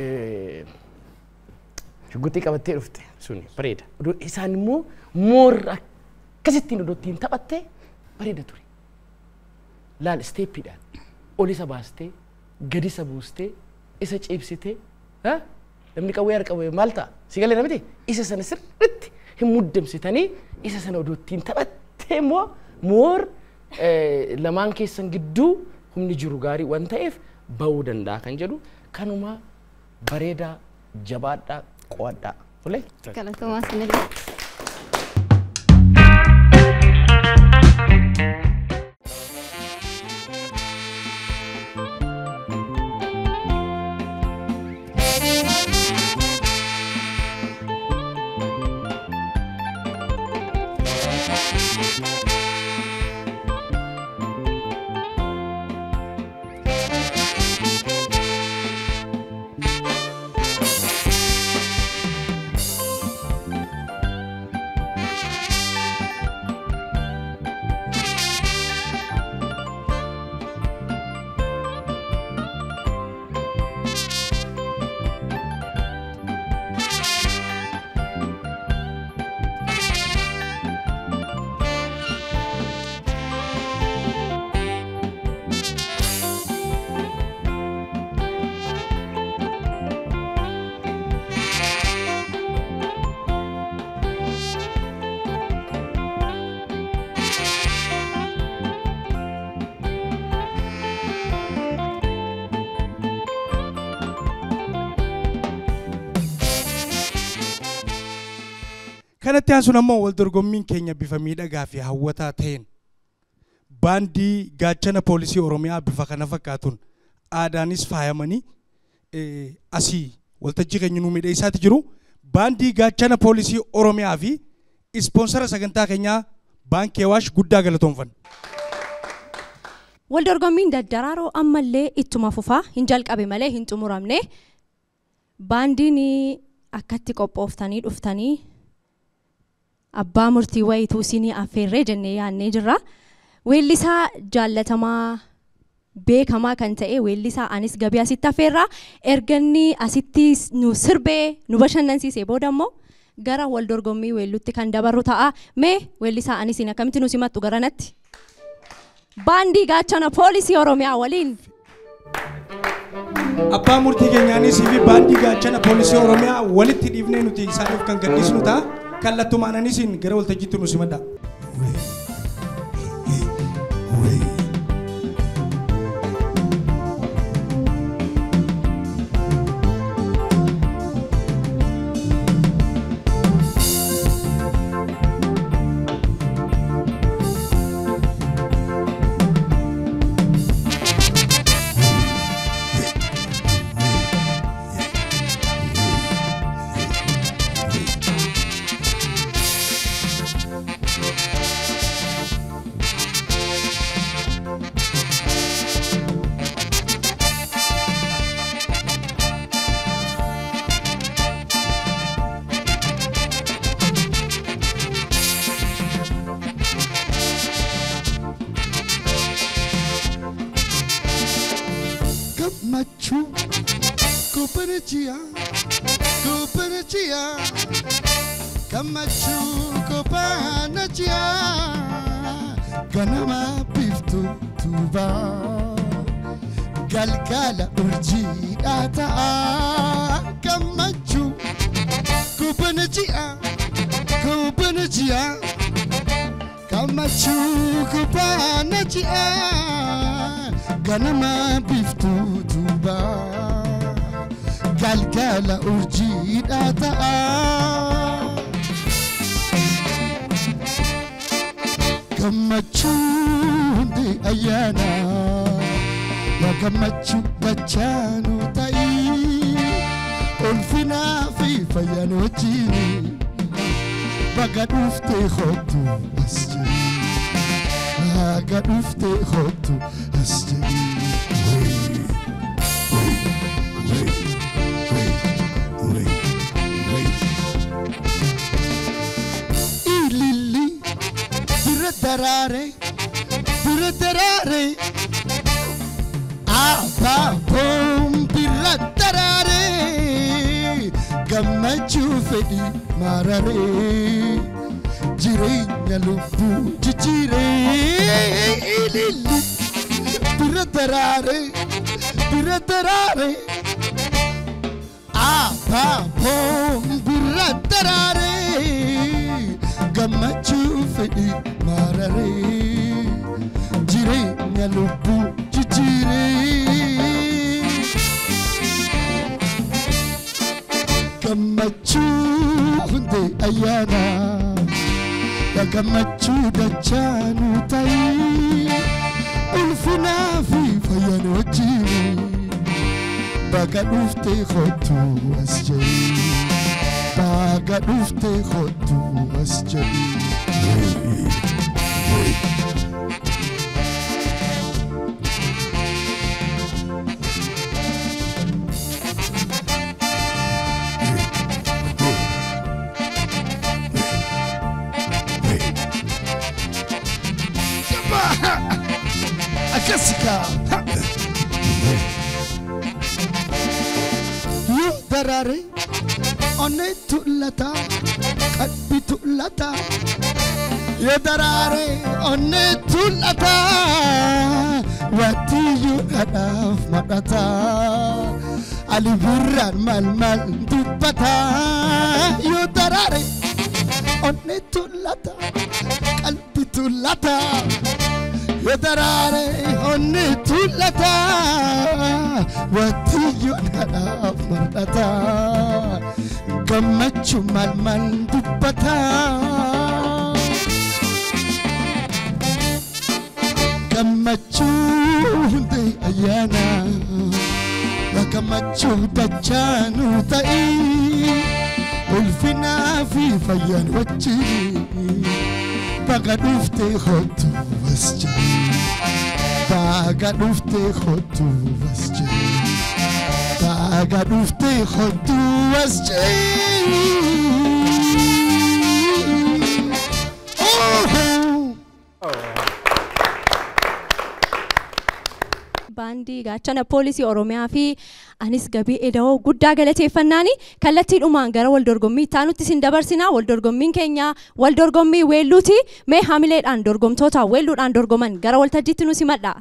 Speaker 8: shugguxii qabattee dhufte suni bareeda isaan immoo moorra akkasittiin odoo ittiin taphattee bareeda ture laal isteeppiidhaan ol isa baastee gadi isa buustee isa ciibsitee namni qawwee harka maal ta'a si galee namiti isa sana sirriitti hin muddamsitanii isa sana odoo ittiin taphattee immoo moor lamaan keessan gidduu humni jiru gaarii waan ta'eef ba'uu danda'a kan jedhu kanuma bareedaa jabaadhaa qo'adhaa tolee.
Speaker 3: Galatoomaa sinillee.
Speaker 2: kanatti aansuun ammoo wal dorgommiin keenya bifa miidhagaa fi hawwataa ta'een baandii gaachana poolisii Oromiyaa bifa kana fakkaatuun aadaanis faayamanii asii waltajjii keenya nuu miidhagsaati jiru baandii gaachana poolisii Oromiyaa fi ispoonsara sagantaa keenyaa baankii Awaash guddaa galatoomfanna.
Speaker 1: wal dorgommiin daddaraaroo ammallee ittuma fufaa hin jalqabe malee hin xumuramne baandiin akkatti qophooftanii dhuftanii abbaa murtii wayituu isinii affeerree jennee yaannee jirra. Weellisaa jaallatamaa beekamaa kan ta'e weellisaa anis gabii asitti affeerraa erganni asitti nu sirbee nu bashannansiisee booda immoo gara wal dorgommii weellutti kan dabarru ta'a. Mee weellisaa anis akkamitti nu simattu garanatti? Baandii gaachana poolisii Oromiyaa waliin.
Speaker 2: Abbaa murtii keenyaanis fi baandii gaachana poolisii Oromiyaa walitti dhiifnee nuti isaaniif kan gaddisnu ta'a. kallattumaan anisiin gara waltajjiitti nu simadha.
Speaker 9: Machu, Copanachia, Copanachia, Kamachu, Copanachia, Ganama Piftu Tuba, Galgala Urji Ata, Kamachu, Copanachia, Copanachia, gammachuu kubbaana ji'a ganama biftuu duubaa galgala urjiidha ta'a. Gammachuu di ayyaana yaa gammachuu dachaanu ta'i ulfinaa fi fayyaan wajjin baga dhufte kootu as jedhi baga dhufte kootu as jedhi. Ililli bira daraare bira daraare abaaboon bira daraare gammachuu fedhi mararee jireenya lubbuu jijjiiree. Ililli bira daraare bira daraare abaaboon bira daraare gammachuu fedhi mararee jireenya lubbuu jijjiiree. Gammachuu hunde ayyaana yaa gammachuu dachaanu ta'i ulfinaa fi fayyaan wajjin baga dhufte kootu as jedhi baga dhufte kootu as jedhi. Jessica you darare onne tulata kadbi tulata you darare onne tulata wati you hadaf madata ali burran mal mal dubata you darare onne tulata kadbi tulata you darare onne tulata wati you hadaf madata gammachuu mal mal dubata. Gammachuu hunde ayyaana yaa gammachuu dachaanu ta'i ulfinaa fi fayyaan wajjin baga dhufte kootu as jedhi baga dhufte kootu as jedhi baga dhufte kootu as jedhi.
Speaker 1: Baandii gaachana poolisii Oromiyaa fi anis gabii eda'oo guddaa galateeffannaani kallattiidhumaan gara wal dorgommii taanutti sin dabarsinaa. Wal dorgommiin keenya wal dorgommii weelluuti. Mee hamileedhaan dorgomtoota weelluudhaan dorgoman gara waltajjiitti nu simadha.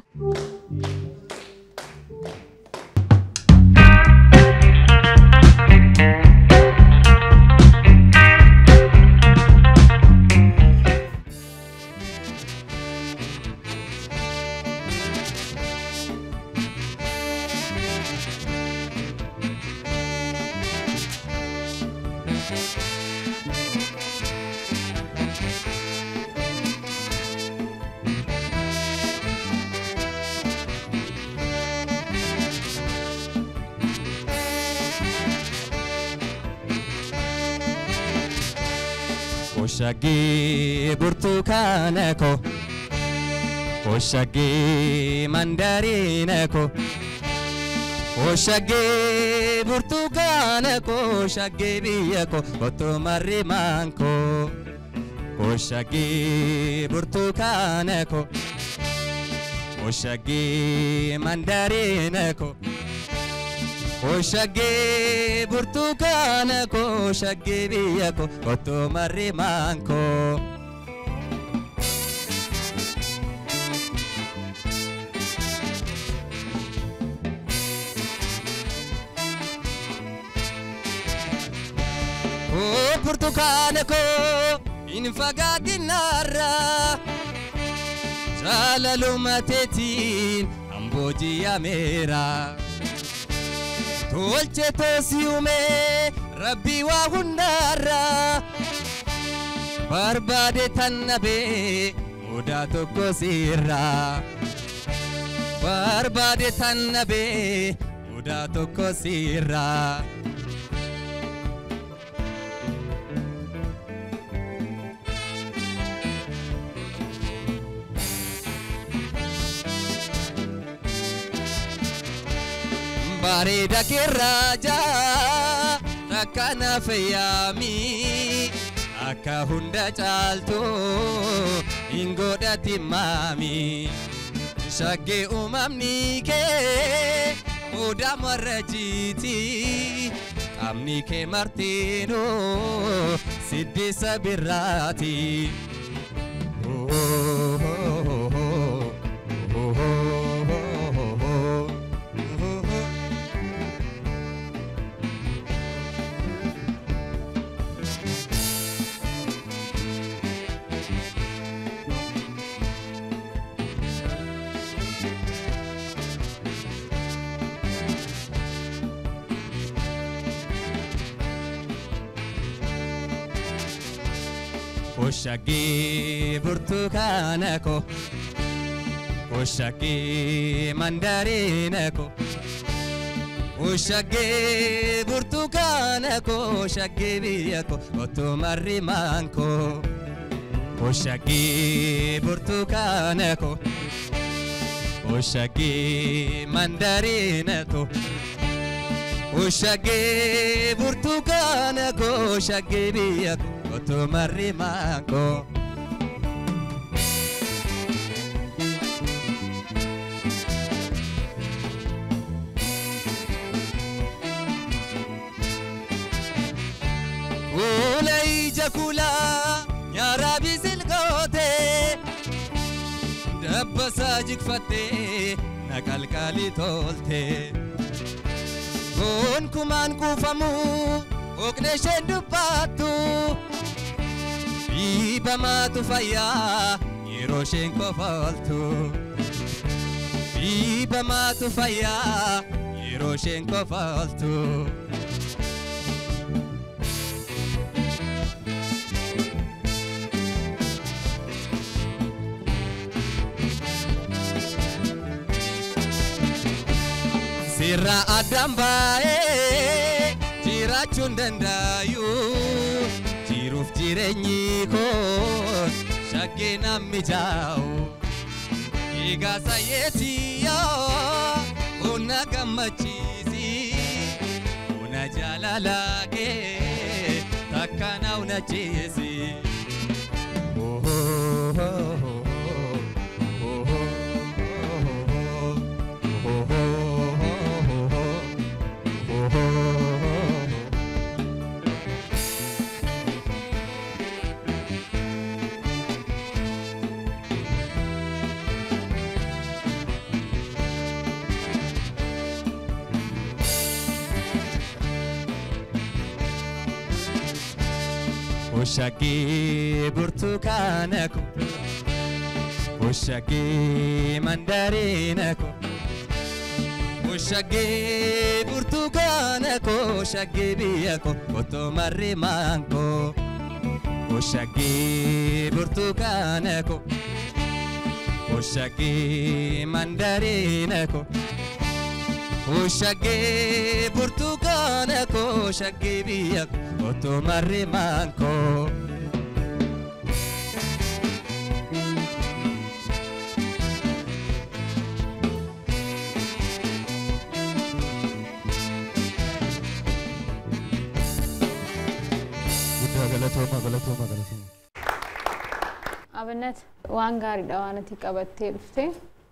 Speaker 10: Oshagi burtukaanako Oshagi mandarinako Oshagi burtukaanako Oshagi biyako Koto marimanko Oshagi burtukaanako Oshagi mandarinako Oshagi burtukaanako Oshagi biyako Koto marimanko. Oh burtukaanako infagatinarra jalalumateetiin amboojiyameera tolche toosiyumee rabbii waa hundaarraa barbaade tannabee mudaa tokko sirraa barbaade tannabee mudaa tokko sirraa Bareda ke raja takana fayami akka hunda caalto ingoda timami shage umamni ke muda marajiti amni ke martino siddi sabirati oh, oh, oh, oh, oh, oh, oh. Oshagi burtukanako Oshagi mandarinako Oshagi burtukanako Oshagi biyako otumari manko Oshagi burtukanako Oshagi mandarinako Oshagi burtukanako Oshagi biyako otumari manko Kula ija kula nyara bisil gote dabba sajik fatte nakal kali tolte Kun kuman kufamu okne shendu patu Iba matu faya yeroshen kofaltu Iba matu faya yeroshen kofaltu Sirra adambae jirachun dandayu jiruf jireenyi koo shaggee namni jaa'u eegaa sayyeetiyoo onna gammachiisi onna jaalalaagee takka na unacheesi oh, oh, oh, oh. Oshagi burtukanako Oshagi mandarinako Oshagi burtukanako Oshagi biyako otumari manko Oshagi burtukanako Oshagi mandarinako Oshagi burtukanako Oshagi biyako otumari manko
Speaker 6: galatoma galatoma galatoma
Speaker 3: Abinat waan gaariidha waan ati qabattee dhufte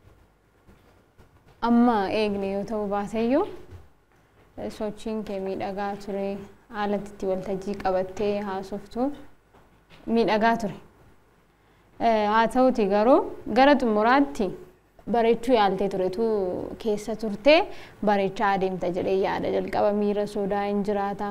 Speaker 3: amma eegne yoo ta'u baateyyuu sochiin kee miidhagaa ture haalatti waltajjii qabattee haasoftu miidhagaa ture haa ta'uti garuu gara xumuraatti bareechuu yaaltee turetu keessa turte bareechaa adeemta jedhee yaada jalqaba miira sodaa hin jiraata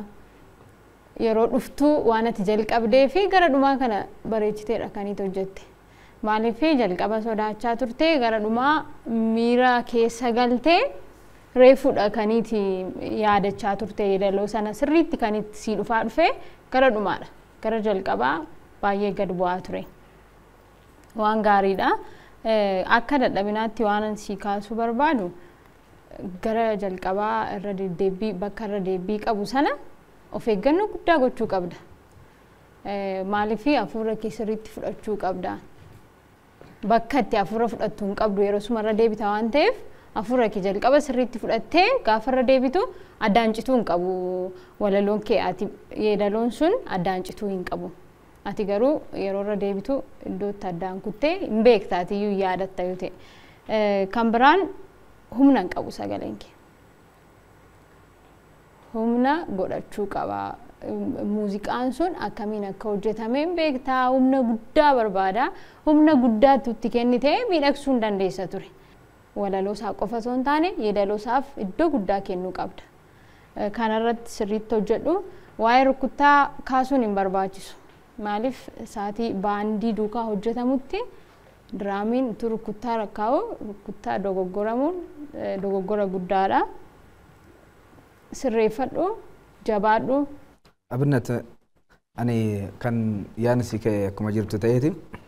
Speaker 3: yeroo dhuftu waan ati jalqabdee fi gara dhumaa kana bareechiteedha kaniit hojjette
Speaker 11: maaliif jalqaba sodaachaa turte gara dhumaa miira keessa galtee reefuudha kaniiti yaadachaa turte yeedaloo sana sirriitti kanitti sii dhufaa dhufe gara dhumaadha gara jalqabaa baay'ee gad bu'aa ture waan gaariidha akka dadhabinaatti waan sii kaasuu barbaadu gara jalqabaa irra deddeebii bakka irra deebii qabu sana of eeggannoo guddaa gochuu qabda maaliif hafuura kee sirriitti fudhachuu qabda bakka itti hafuura fudhattu hin qabdu yeroo suma irra deebita waan ta'eef hafuura kee jalqaba sirriitti fudhattee gaafa irra deebitu addaan cituu hin qabu walaloon kee ati yeedaloon sun addaan cituu hin qabu ati garuu yeroo irra deebitu iddootti addaan kuttee hin beektaati iyyuu yaadatta yoo ta'e kan biraan humna hin qabu sagaleen kee humna godhachuu qaba muuziqaan sun akkamiin akka hojjetame hin beektaa humna guddaa barbaada humna guddaatti itti kennitee miidhagsuu hin dandeessa ture walaloo isaa qofa osoo hin taane yeedaloo isaaf iddoo guddaa kennuu qabda kanarratti sirriitti hojjedhu waa'ee rukuttaa kaasuun hin barbaachisu maaliif saatii baandii duukaa hojjetamutti diraamiin utuu rukuttaa rakkaa'u rukuttaa dogoggoramuun dogoggora guddaadha sirreeffadhu jabaadhu
Speaker 12: abinat ani kan yaansi kee akkuma jirtu ta'eeti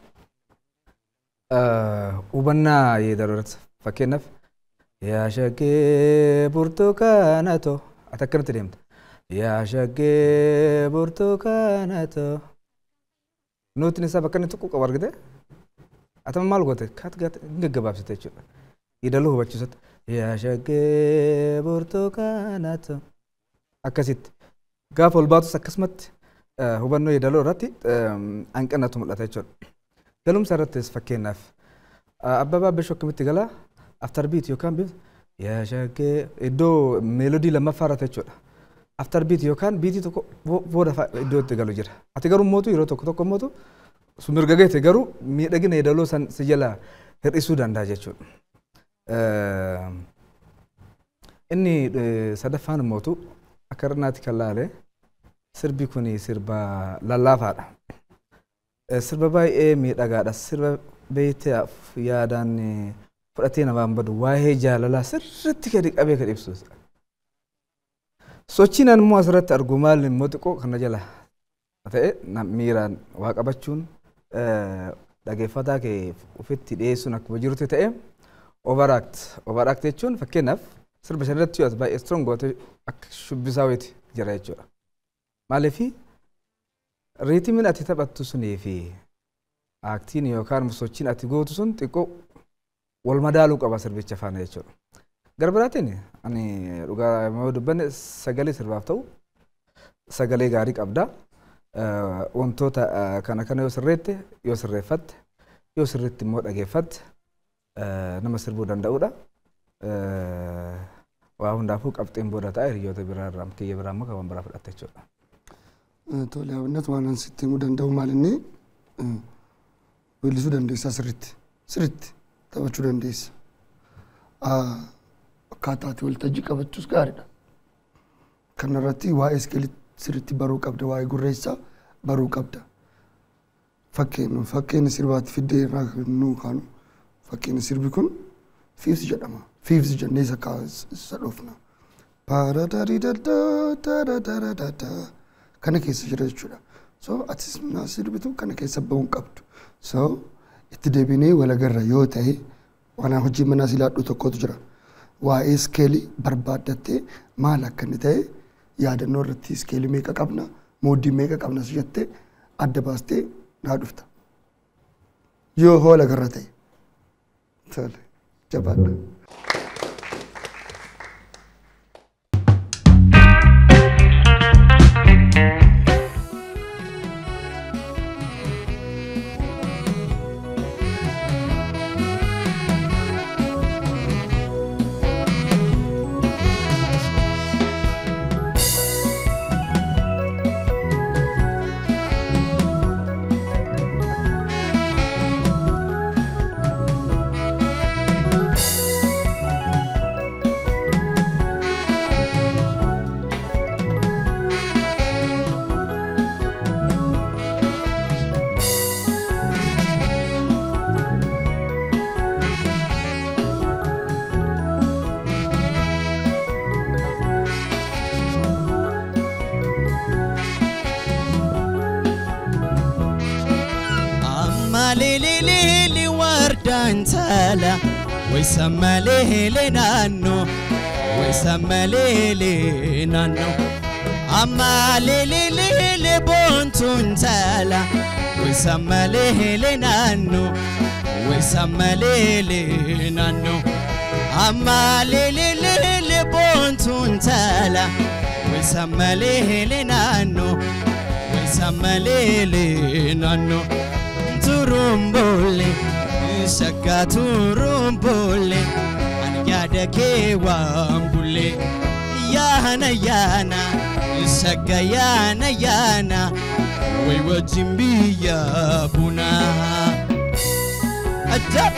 Speaker 12: hubannaa yeedaloorratti fakkeenyaaf yaa shaggee burtukaanatoo ati akkanatti deemta yaa shaggee burtukaanatoo nootiin isaa bakka inni tuqqu qabu argite atama maal goote kaat gaate hin gaggabaabsite jechuudha yeedaloo hubachiisatti yaa shaggee burtukaanatoo akkasitti gaafa ol baatus akkasumatti hubannoo yeedaloo irratti hanqinatu mul'ata jechuudha galumsa irrattis fakkeenyaaf abbabaa bishoo akkamitti galaa after beat yookaan beat yaa shaggee iddoo meelodii lammaffaa irratti jechuudha after beat yookaan beatii tokko booda iddoo itti galu jira ati garuu mootu yeroo tokko tokko mootu sun mirga geete garuu miidhagina yeedaloo san si jala hir'isuu danda'a jechuudha inni sadaffaan mootu akka irnaatti kan laale sirbi kun sirba lallaafaadha sirba baay'ee miidhagaadha sirba beektaaf yaadaan fudhatee namaan badu waa'ee jaalalaa sirriitti gadi qabee kan ibsu sochiin immoo asirratti argu maal immoo xiqqoo kana jala ta'e miiraan waa qabachuun dhageeffataa kee ofitti dhiyeessuun akkuma jirutti ta'e overact overact jechuun fakkeenyaaf sirba shanirratti yoo as baay'ee strong goote akka shubbisaa wayiiti jira jechuudha maaliif riitimiin ati taphattu sunii fi aktiin yookaan sochiin ati gootu sun xiqqoo wal madaaluu qaba sirbicha faana jechuudha garbiraatiin ani dhugaa yoo dubbanne sagalee sirbaaf ta'u sagalee gaarii qabda wantoota kana kana yoo sirreette yoo sirreeffatte yoo sirriitti immoo dhageeffatte nama sirbuu danda'uudha waa hundaafuu qabxiin booda ta'a hiriyoota biraa irraa kiyya biraa immoo kan biraa fudhatte jechuudha.
Speaker 9: Tole abinat waan an sitti himuu danda'u maalinni weellisuu dandeessaa sirriitti sirriitti taphachuu dandeessa. Akkaataa ati waltajjii qabachuus gaariidha. Kanarratti waa'ee iskeelii sirriitti baruu qabda waa'ee gurreessaa baruu qabda. Fakkeenya fakkeenya sirbaatti fiddee irraa nuu kaanu fakkeenya sirbi kun fiifsi jedhama. Fiifsi jennee isa isa dhoofna. Paradadidadda taradadadda kana keessa jira jechuudha. So atis naa sirbitu kana keessa ba'uun qabdu. So itti deebinee walagarra yoo ta'e waan hojii manaa silaadhu tokkotu jira. Waa'ee iskeelii barbaaddattee maal akka inni ta'e yaadannoo irratti iskeelii meeqa qabna mooddii meeqa qabna si jettee adda baastee naa dhufta. Yoo hoola garra ta'e. Tole jabaadha.
Speaker 10: Amalelelele wardan tala Wesamalele nano Wesamalele nano Amalelelele bontun tala Wesamalele nano Wesamalele nano Amalelelele bontun tala Wesamalele nano Wesamalele nano Turumbole Shaka turumbole Anyada kewambule Yana yana Shaka yana yana Wewa jimbiya buna Ajab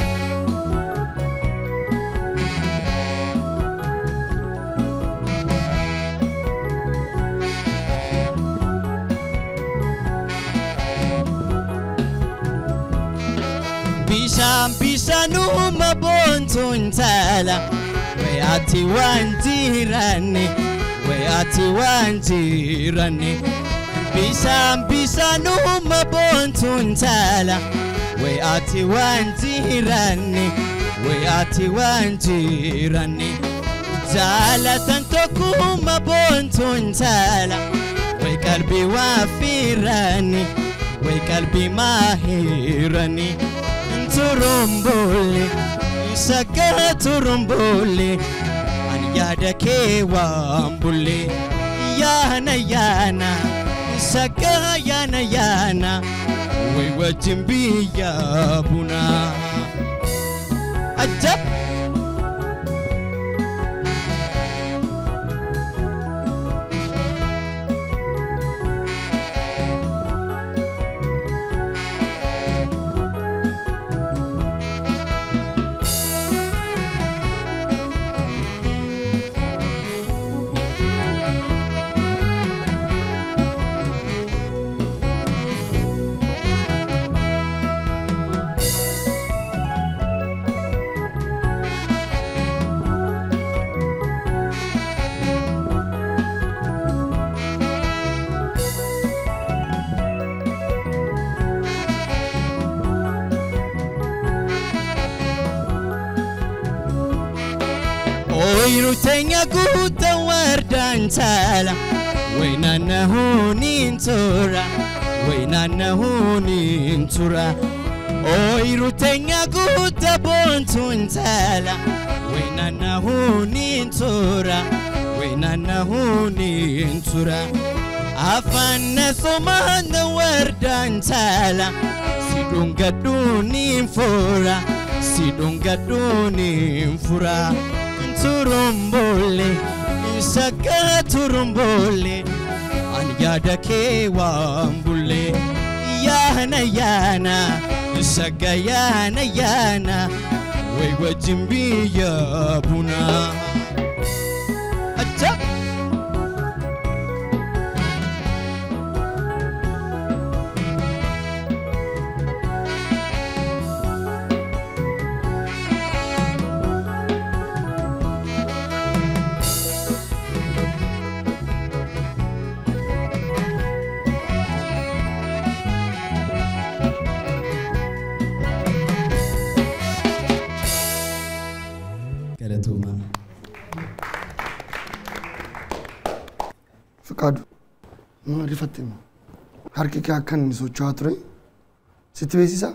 Speaker 10: Bishan bishanuma bontun tala We ati wanjirani We ati wanjirani Bishan bishanuma bontun tala We ati wanjirani We ati wanjirani Jala tanto kuma bontun tala We kalbi wafirani We kalbi mahirani Turumbole Shaka turumbole Anyada kewambule Yana yana Shaka yana yana Wewa jimbiya buna Ajab Oirutenya guta wardan tala Waina nahunin tura Waina nahunin tura Oirutenya guta bontun tala Waina nahunin tura Waina nahunin tura Afanna thumanda wardan tala Sidunga dunin fura Sidunga dunin fura Turumbole Shaka turumbole Anyada kewambule Yana yana Shaka yana yana Wewa jimbiya buna Ajab
Speaker 9: Fakadu Mama rifattemu Harki kee akkan socho'aa ture sitti beeksisa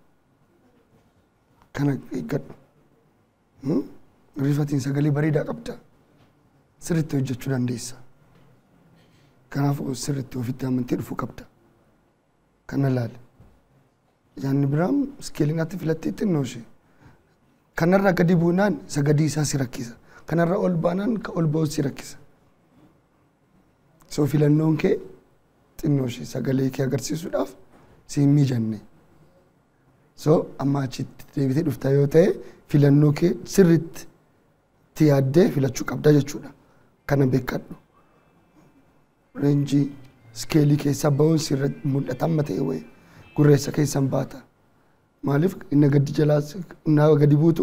Speaker 9: kana eeggadhu rifatiin sagalee bareedaa qabda sirriitti hojjechuu dandeessa kanaafuu sirriitti ofitti amantee dhufuu qabda kana laale yaanni biraam iskeelinaatti filattee xinnoo ishee kanarra gadi buunaan sagadii isaa si rakkisa kanarra ol baanaan ka ol ba'u si rakkisa so filannoon kee xinnoo ishee sagalee kee agarsiisuudhaaf si hin mijanne so amma achitti deebitee dhuftaa yoo ta'e filannoo kee sirriitti itti yaaddee filachuu qabda jechuudha kana beekadhu reenjii iskeelii keessaa ba'uun sirriitti mul'ata amma ta'e wayii gurreessa keessan baata maaliif inni gadi jalaa innaa gadi buutu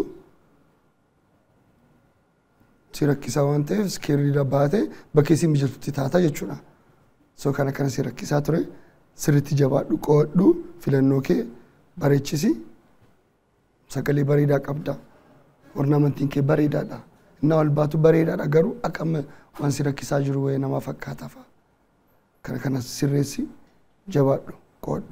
Speaker 9: si rakkisaa waan ta'eef iskeelii baatee bakkee si mijatutti taata jechuudha so kana kana si rakkisaa ture sirriitti jabaadhu qoodhu filannoo kee bareechisi sagalee bareedaa qabda ornamentiin kee bareedaadha inni wal baatu bareedaadha garuu akkam waan si rakkisaa jiru wayii nama fakkaata fa'a kana kana sirreessi jabaadhu qoodhu.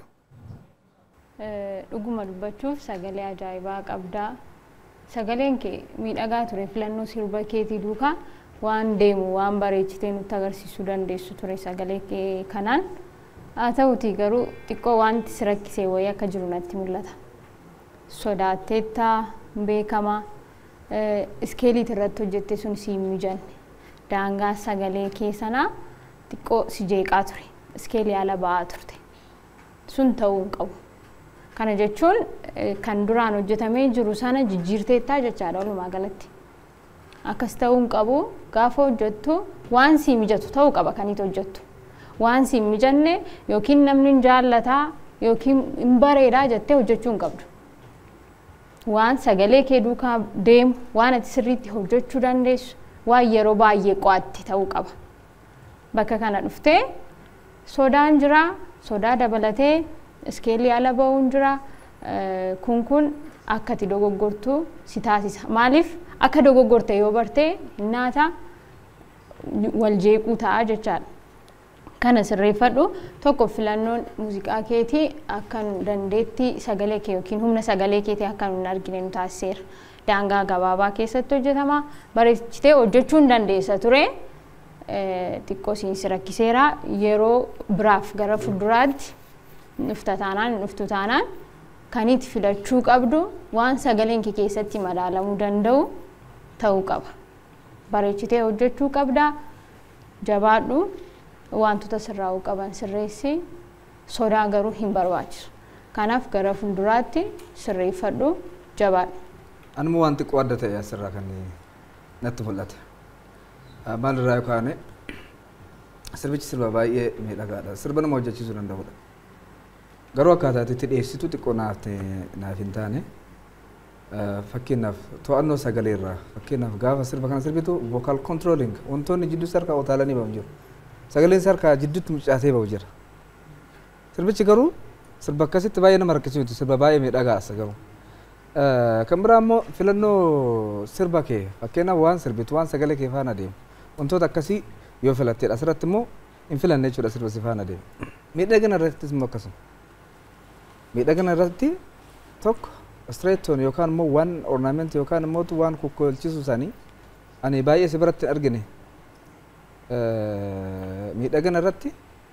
Speaker 11: Dhuguma dubbachuuf sagalee ajaa'ibaa qabdaa. Sagaleen kee miidhagaa ture filannoo sirba keetii duukaa waan deemu waan bareechitee nutti agarsiisuu dandeessu ture sagalee kee kanaan. Haa ta'uutii garuu xiqqoo wanti si rakkisee wayii akka jiru natti mul'ata. Sodaatteettaa beekamaa iskeeliit irratti hojjette sun si hin mijanne. Daangaa sagalee kee sanaa xiqqoo si jeeqaa ture. Iskeelii ala ba'aa turte. Sun ta'uu hin qabu. Kana jechuun kan duraan hojjetamee jiru sana jijjiirteettaa jechaadha walumaa galatti. Akkas ta'uu hin qabu gaafa hojjettu waan si mijatu ta'uu qaba kanitti hojjettu. Waan si mijanne yookiin namni jaallataa yookiin hin bareedaa jettee hojjechuu hin qabdu. Waan sagalee kee duukaa deemu waan ati sirriitti hojjechuu dandeessu waan yeroo baay'ee qo'atti ta'uu qaba. Bakka kana dhuftee sodaan jira sodaa dabalatee iskeelii ala ba'uun jira kun kun akka ati dogoggortu si taasisa. Maaliif akka dogoggorte yoo bartee hinnaata wal jeequu ta'a jechaadha. Kana sirreeffadhu tokko filannoon muuziqaa keetii akka nu dandeetti sagalee kee yookiin humna sagalee keetii akka nu argine nu taasiseera. Daangaa gabaabaa keessatti hojjetama bareechitee hojjechuu hin dandeessa ture. Xiqqoo si rakkiseera yeroo biraaf gara fuulduraatti nufta taanaan nuftu taanaan kan itti filachuu qabdu waan sagaleen kee keessatti madaalamuu danda'u ta'uu qaba. Bareechitee hojjechuu qabda jabaadhu wantoota sirraa'uu qaban sirreessi sodaa garuu hin barbaachisu. Kanaaf gara fuulduraatti sirreeffadhu jabaadhu.
Speaker 12: Anuma waan xiqqoo adda ta'e asirraa kan natti mul'ate. Maal irraa yookaan sirbichi sirba baay'ee miidhagaadha. Sirba nama hojjechiisuu danda'udha. Garuu akkaataa itti dhiyeessitu xiqqoo naaf naaf hin taane fakkeenyaaf to'annoo sagalee irraa fakkeenyaaf gaafa sirba kana sirbitu vocal controlling wantoonni jidduu sarkaa utaalanii bahu jiru. Sagaleen sarkaa jidduutti mucaatee bahu jira. Sirbichi garuu sirba akkasitti baay'ee nama rakkisuuti sirba baay'ee miidhagaadha garuu. Kan biraa immoo filannoo sirba kee fakkeenyaaf waan sirbitu waan sagalee kee faana deemu wantoota akkasii yoo filatteedha asirratti immoo hin filanne jechuudha sirba si faana deemu. Miidhagina irrattis immoo akkasuma. Miidhagina irratti tokko straight tone yookaan immoo waan ornament yookaan immoo waan kukkoolchisu isaanii ani baay'ee si biratti argine. Miidhagina irratti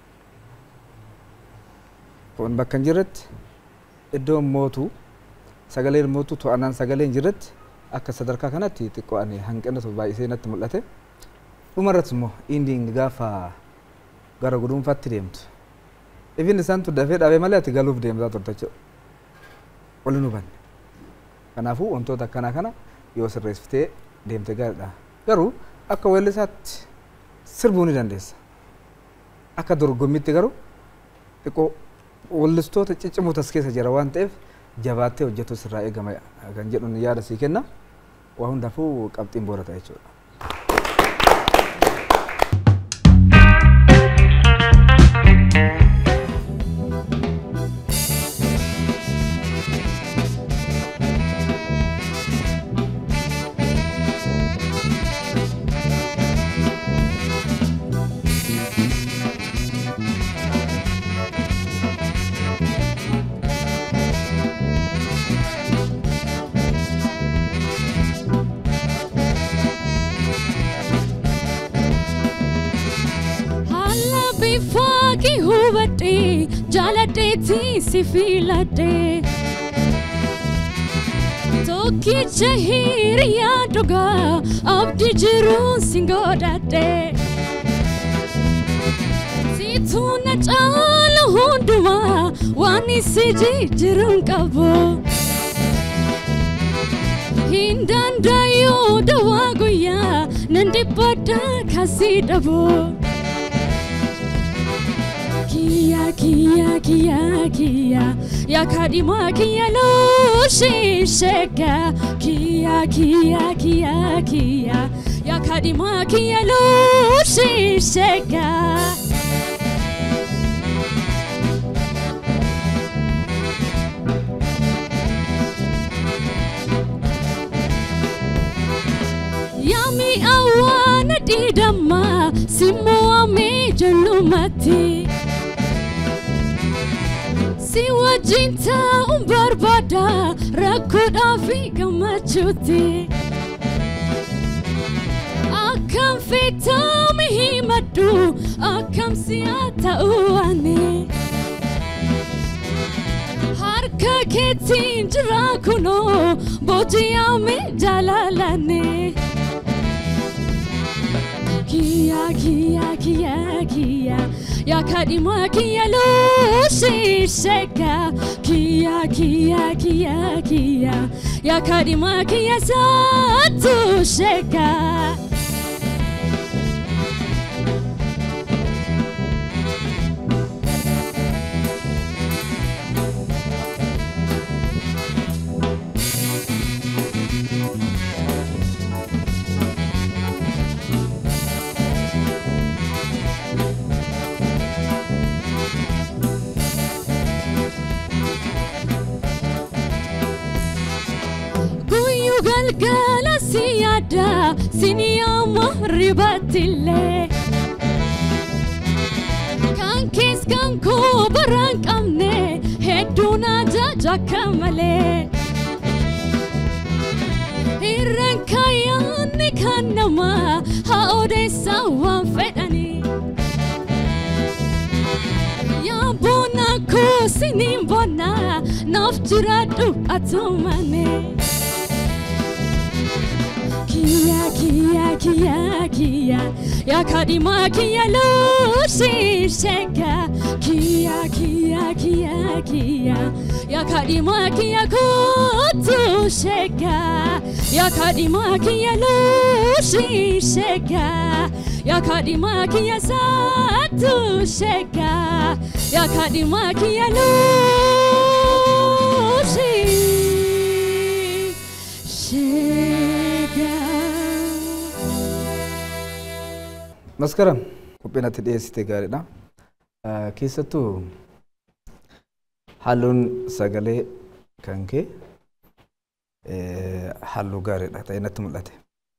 Speaker 12: kun bakka hin jirretti iddoon mootuu sagaleen mootuu to'annaan sagaleen jirretti akka sadarkaa kanatti xiqqoo ani hanqinatu baay'isee natti mul'ate. Dhumarratti immoo indiin gaafa gara guduunfaatti deemtu. Ifin isaan tuddafee dhaabee malee ati galuuf deemtaa turte jechuudha. Wal nu banne. Kanaafuu wantoota akkanaa kana yoo sirreessitee deemte gaariidha. Garuu akka weellisaatti sirbuu ni dandeessa. Akka dorgommiitti garuu xiqqoo weellistoota ciccimoo tas keessa jira waan ta'eef jabaattee hojjetu sirraa eegama kan jedhuun yaada sii kenna. Waa hundaafuu qabxiin boora ta'a jechuudha. Jaladeti si filate Toki chahiri ya doga abdi jiru singodate Situna chala hunduma wani siji jirun kabo Hindanda yo dawaguya nandi pada kasi dabo Kia kia kia kia ya kadima kia lo shisheka kia kia kia kia ya kadima kia lo shisheka
Speaker 13: fedhii dammaa simmoomee ijoollummaatti. Si wajjin taa'uun barbaada rakkoodhaa fi gammachuutti. Akkam feetaami himadhu akkam si'a ta'uu ani. Harka keetiin jira kunoo booji'ame jaalalani. Kiya kiya kiya kiya ya kadima kiya lushi sheka. Kiya kiya kiya kiya ya kadima kiya satu sheka. Galgala siyada siniyama ribatille. Kan kees kan koo baraan qabne hedduun ajaja kamale. Irraan kayyaanni kan namaa haa odeessaa waan fedhani. Yaa boona koo siniin boona naaf jiraadhu atumane. Kiya kiya kiya kiya ya kadima kiya lushi sheka. Kiya kiya kiya kiya ya kadima kiya kutu sheka. Ya kadima kiya lushi sheka. Ya kadima kiya satu sheka. Ya kadima kiya lushi sheka.
Speaker 12: Maskaram qophiin ati dhiyeessite gaariidha. Keessattuu halluun sagalee kan kee halluu gaariidha ta'ee natti mul'ate.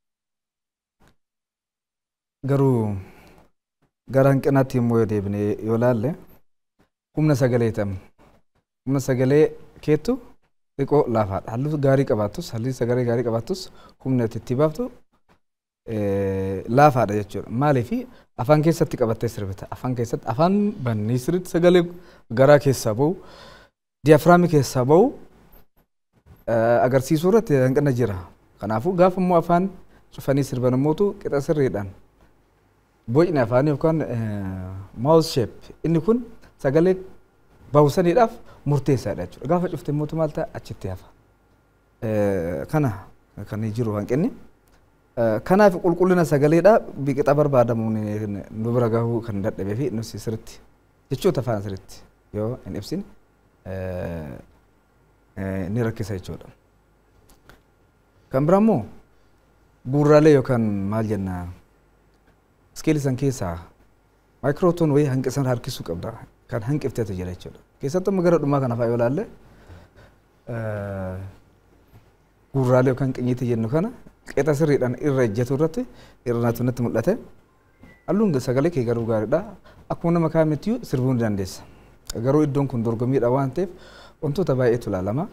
Speaker 12: Garuu gara hanqinaatti immoo yoo deebine yoo laalle humna sagalee tam humna sagalee keettu xiqqoo laafaadha. Halluu gaarii qabaattus halluu sagalee gaarii qabaattus humna itti baaftu laafaadha jechuudha. Maaliif afaan keessatti qabattee sirbita. Afaan keessatti afaan bannii sirriitti sagalee garaa keessaa bahu diyaafiraamii keessaa bahu agarsiisuu irratti hanqina jira. Kanaafuu gaafa immoo afaan cufanii sirban immootu qixa sirriidhaan bocni afaanii yookaan maawus sheep inni kun sagalee bahusaniidhaaf murteessaadha jechuudha. Gaafa cufte immootu maal ta'a achitti hafa. Kana kan jiru hanqinni. Kanaaf qulqullina sagaleedha biqixa barbaadamuun nu bira gahuu kan dadhabee fi nuti sirriitti jechoota afaan sirriitti yoo hin ibsin ni rakkisa jechuudha. Kan biraa immoo gurraalee yookaan maal jenna iskeelii san keessaa maayikirootoon wayii hanqisan harkisuu qabda kan hanqifteetu jira jechuudha. Keessattuu gara dhumaa kana fa'aa yoo ilaalle gurraalee yookaan qinyiitii jennu kana qixa sirriidhaan irra ejjetu irratti irraatu natti mul'ate. Halluun sagalee kee garuu gaariidha. Akkuma nama kaamittiyyuu sirbuu ni dandeessa. Garuu iddoon kun dorgommiidha waan ta'eef wantoota baay'eetu ilaalama.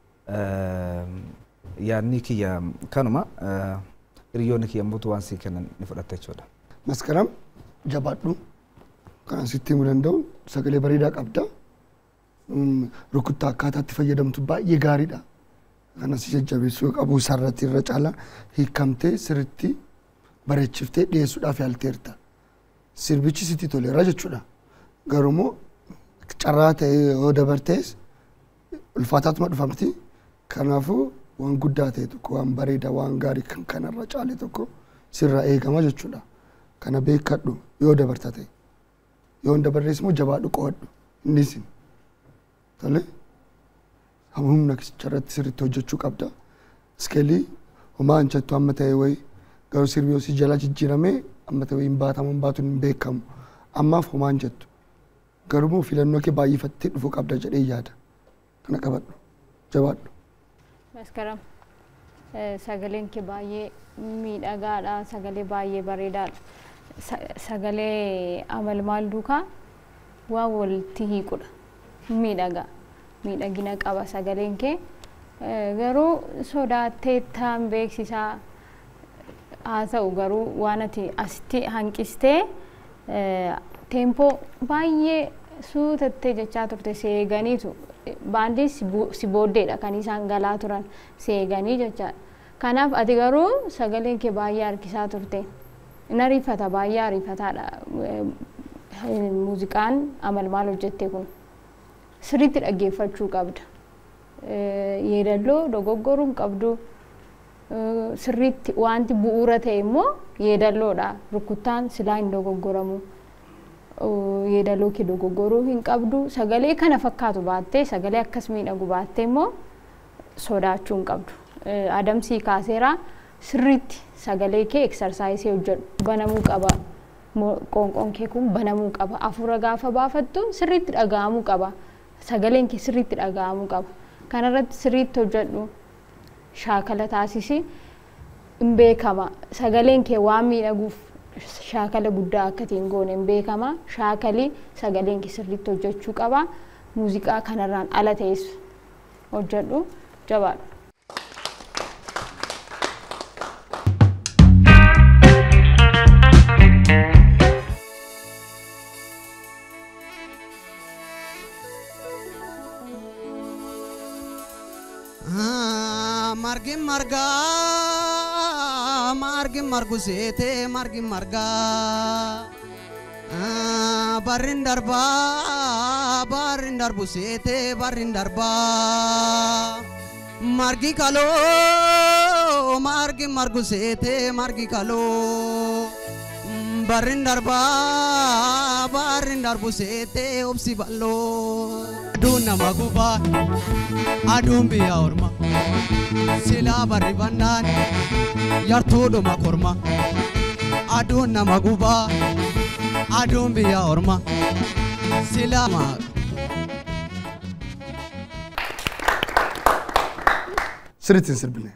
Speaker 12: Yaadni kiyya kanuma hiriyoonni kiyya mootu waan sii kennan ni fudhatta jechuudha.
Speaker 9: Maskaram jabaadhu kan sitti himuu danda'u sagalee bareedaa qabda. Rukuttaa akkaataatti fayyadamtu baay'ee gaariidha. Kana si jajjabeessuu qabu sarratti irra caalaa hiikamtee sirriitti bareechiftee dhiyeessuudhaaf yaalteerta. Sirbichi sitti toleera jechuudha. Garuu immoo carraa ta'ee yoo dabartees ulfaataatuma dhufamti. Kanaafuu waan guddaa ta'e tokko waan bareedaa waan gaarii kan kanarra caale tokko sirraa eegama jechuudha. Kana beekadhu yoo dabarta ta'e. Yoo hin dabarrees immoo jabaadhu qo'adhu innis. Tolee. Humna irratti sirriitti hojjechuu qabda. Iskeelii homaa hanchatu amma ta'e wayi garuu sirbii osii jala jijjiiramee amma ta'e hin baatamu hin baatu hin beekamu. Ammaaf homaa hanchatu. Garuu immoo filannoo kee baay'ifattee dhufuu qabda jedhee yaada. Kana qabadhu. Jabaadhu.
Speaker 11: Maskaram. sagaleen kee baay'ee miidhagaadha sagalee baay'ee bareedaadha sagalee amalmaal duukaa waa walitti hiikudha miidhagaa miidhagina qaba sagaleen kee garuu sodaattee taan beeksisaa haa ta'u garuu waan ati asitti hanqistee teempoo baay'ee suutattee jechaa turte seeganiitu baandii si booddeedha kan isaan galaa turan seeganii jechaadha. Kanaaf ati garuu sagaleen kee baay'ee harkisaa turte. Inni ariifata baay'ee ariifataadha. Muuziqaan amalmaal hojjette kun sirriitti dhaggeeffachuu qabda. Yeedalloo dogoggoruu hin qabdu. Sirriitti wanti bu'uura ta'e immoo yeedalloodha. Rukuttaan silaa hin dogoggoramu. Yeedalloo kee dogoggoruu hin qabdu. Sagalee kana fakkaatu baattee sagalee akkas miidhagu baattee immoo sodaachuu hin qabdu. Adamsii kaaseeraa sirriitti sagalee kee eksarsaayisii hojjedhu banamuu qaba. Qoonqoon kee kun banamuu qaba. Afuura gaafa baafattu sirriitti dhaga'amuu qaba. Sagaleen kee sirriitti dhaga'amuu qaba. Kanarratti sirriitti hojjedhu shaakala taasisi hin beekama. Sagaleen kee waan miidhaguuf shaakala guddaa akkatiin goone hin beekama. Shaakalii sagaleen kee sirriitti hojjechuu qaba. Muuziqaa kanarraan ala ta'es hojjedhu jabaadha.
Speaker 10: Margi marga, margi margu sete, margi marga. Barin darba, barin darbu sete, barin darba. Margi kalo, margi margu sete, margi kalo. Barin darba, barin darbu sete, obsi ballo. Aduna maguba, adun biya orma. Sila bari bandan, yartudo makorma. Adun maguba, adun biya orma. Sila ma.
Speaker 9: Siritin sirbine.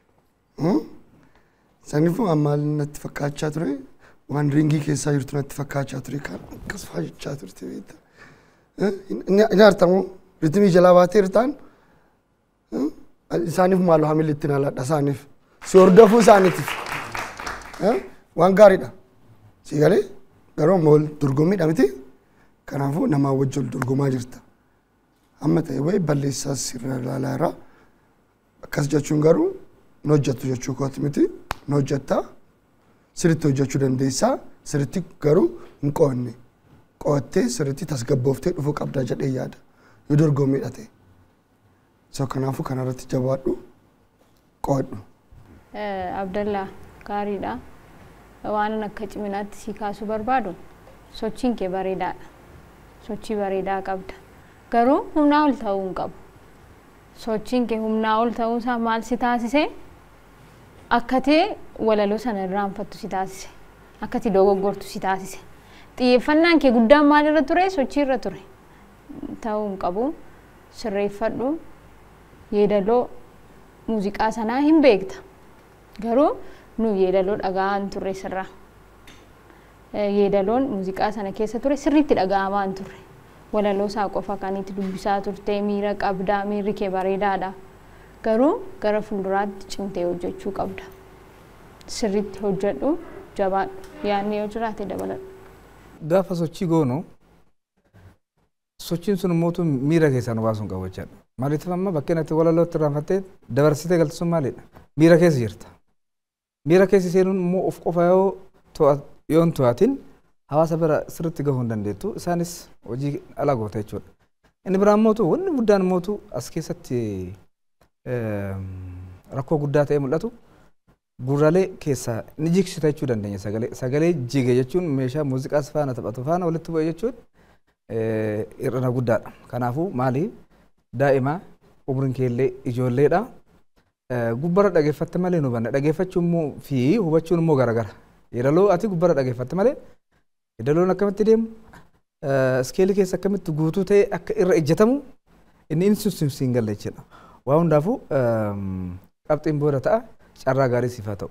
Speaker 9: Sanifu amal natti fakkaachaa ture. Waan ringii keessaa jirtu natti fakkaachaa ture kan akkas faayichaa turte beekta. Inni artamu ritmii jalaa baatee irtaan isaaniif maaloo hamilli ittiin haladha isaaniif si hordofuu isaaniitiif waan gaariidha. Si galee garuu mool dorgommiidha miti kanaafuu namaa wajjin dorgomaa jirta. Amma ta'e wayi balleessaas sirra ilaalaa irraa akkas jechuun garuu hin hojjettu jechuu kooti miti hin hojjettaa sirriitti hojjechuu dandeessaa sirriitti garuu hin qo'anne. Qo'attee sirriitti tasgabbooftee dhufuu qabdaa jedhee yaada yoo dorgommiidha ta'e. So kanaafuu kanarratti jabaadhu qo'adhu.
Speaker 11: Abdallaa gaariidha. Waan akka ciminaatti si kaasuu barbaadu sochiin kee bareedaadha. Sochii bareedaa qabda. Garuu humnaa ol ta'uu hin qabu. Sochiin kee humnaa ol ta'uu isaa maal si taasise? Akkatee walaloo sana irraanfattu si taasise. Akkati dogoggortu si taasise. Xiyyeeffannaan kee guddaan maal irra ture? Sochii irra ture. Ta'uu hin qabu. Sirreeffadhu. Yeedaloo muuziqaa sanaa hin beekta. Garuu nu yeedaloo dhaga'aa turre sirraa. Yeedaloon muuziqaa sana keessa ture sirriitti dhaga'amaa turre. Walaloo isaa qofa kan itti dubbisaa turte miira qabdaa miirri kee bareedaadha. Garuu gara fuulduraatti cimtee hojjechuu qabda. Sirriitti hojjedhu jabaadhu yaadni yoo jiraate dabaladhu.
Speaker 12: Gaafa sochii goonu sochiin sun immoo miira keessaa nu baasuun qabu jechaadha. Maaliif amma bakkeen ati walalootti irraanfattee dabarsitee galtu sun maalidha? Miira keessa jirta. Miira keessa seenuun immoo of qofa yoo yoon to'atin hawaasa bira sirriitti gahuu hin dandeettu. Isaanis hojii ala goota jechuudha. Inni biraan mootu wanni guddaan mootu as keessatti rakkoo guddaa ta'ee mul'atu gurraalee keessaa ni jigsita jechuu dandeenya sagalee. Sagalee jige jechuun meeshaa muuziqaas faana taphatu faana walitti bu'e jechuun hir'ina guddaadha. Kanaafuu maali daa'ima umriin keellee ijoolleedha. Gubbara dhageeffatte malee nu banna dhageeffachuun fi hubachuun immoo garagara. Yeedaloo ati gubbara dhageeffatte malee yeedaloon akkamitti deemu iskeelii keessa akkamitti guutuu ta'e akka irra ejjetamu inni inni sun siin galle jechuudha. Waa hundaafuu qabxiin booda ta'a carraa gaarii siif haa ta'u.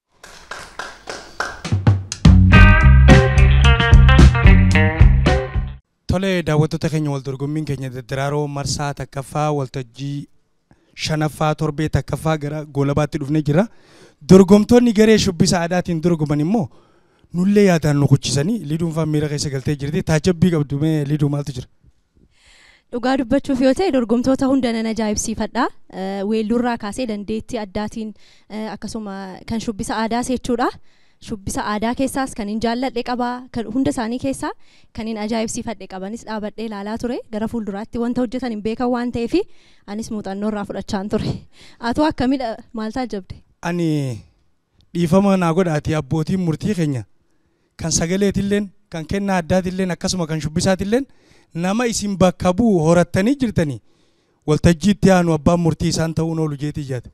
Speaker 2: Tole daawwattoota keenya wal dorgommiin keenya daddaraaroo marsaa takkaffaa waltajjii shanaffaa torbee takkaffaa gara goolabaatti dhufnee jira. Dorgomtoonni garee shubbisa aadaatiin dorgoman immoo nullee yaadaan nu kuchisanii liduun faan miira keessa galtee jirti. Taajabbii qabdu mee liduu maaltu jira?
Speaker 1: Dhugaa dubbachuuf yoo ta'e dorgomtoota hunda nan ajaa'ibsiifadha. Weelluurraa kaasee dandeettii addaatiin akkasuma kan shubbisa aadaas jechuudha. Shubbisa aadaa keessaas kan hin jaalladhe qaba, kan hunda isaanii keessaa kan hin ajaa'ibsiifadhe qabanis dhaabadhee ilaalaa ture. Gara fuulduraatti wanta hojjetan hin beekan waan ta'eef anis muuxannoo irraa fudhachaan ture. Atoo akkamidha maal taajabde?
Speaker 2: Ani dhiifama naa godhaati abbootiin murtii keenya kan sagaleetilleen kan kennaa addaatilleen akkasuma kan shubbisaatilleen nama isin bakka bu'u horattanii jirtanii waltajjiitti aanu abbaan murtii isaan ta'uun oolu jeetii jaate.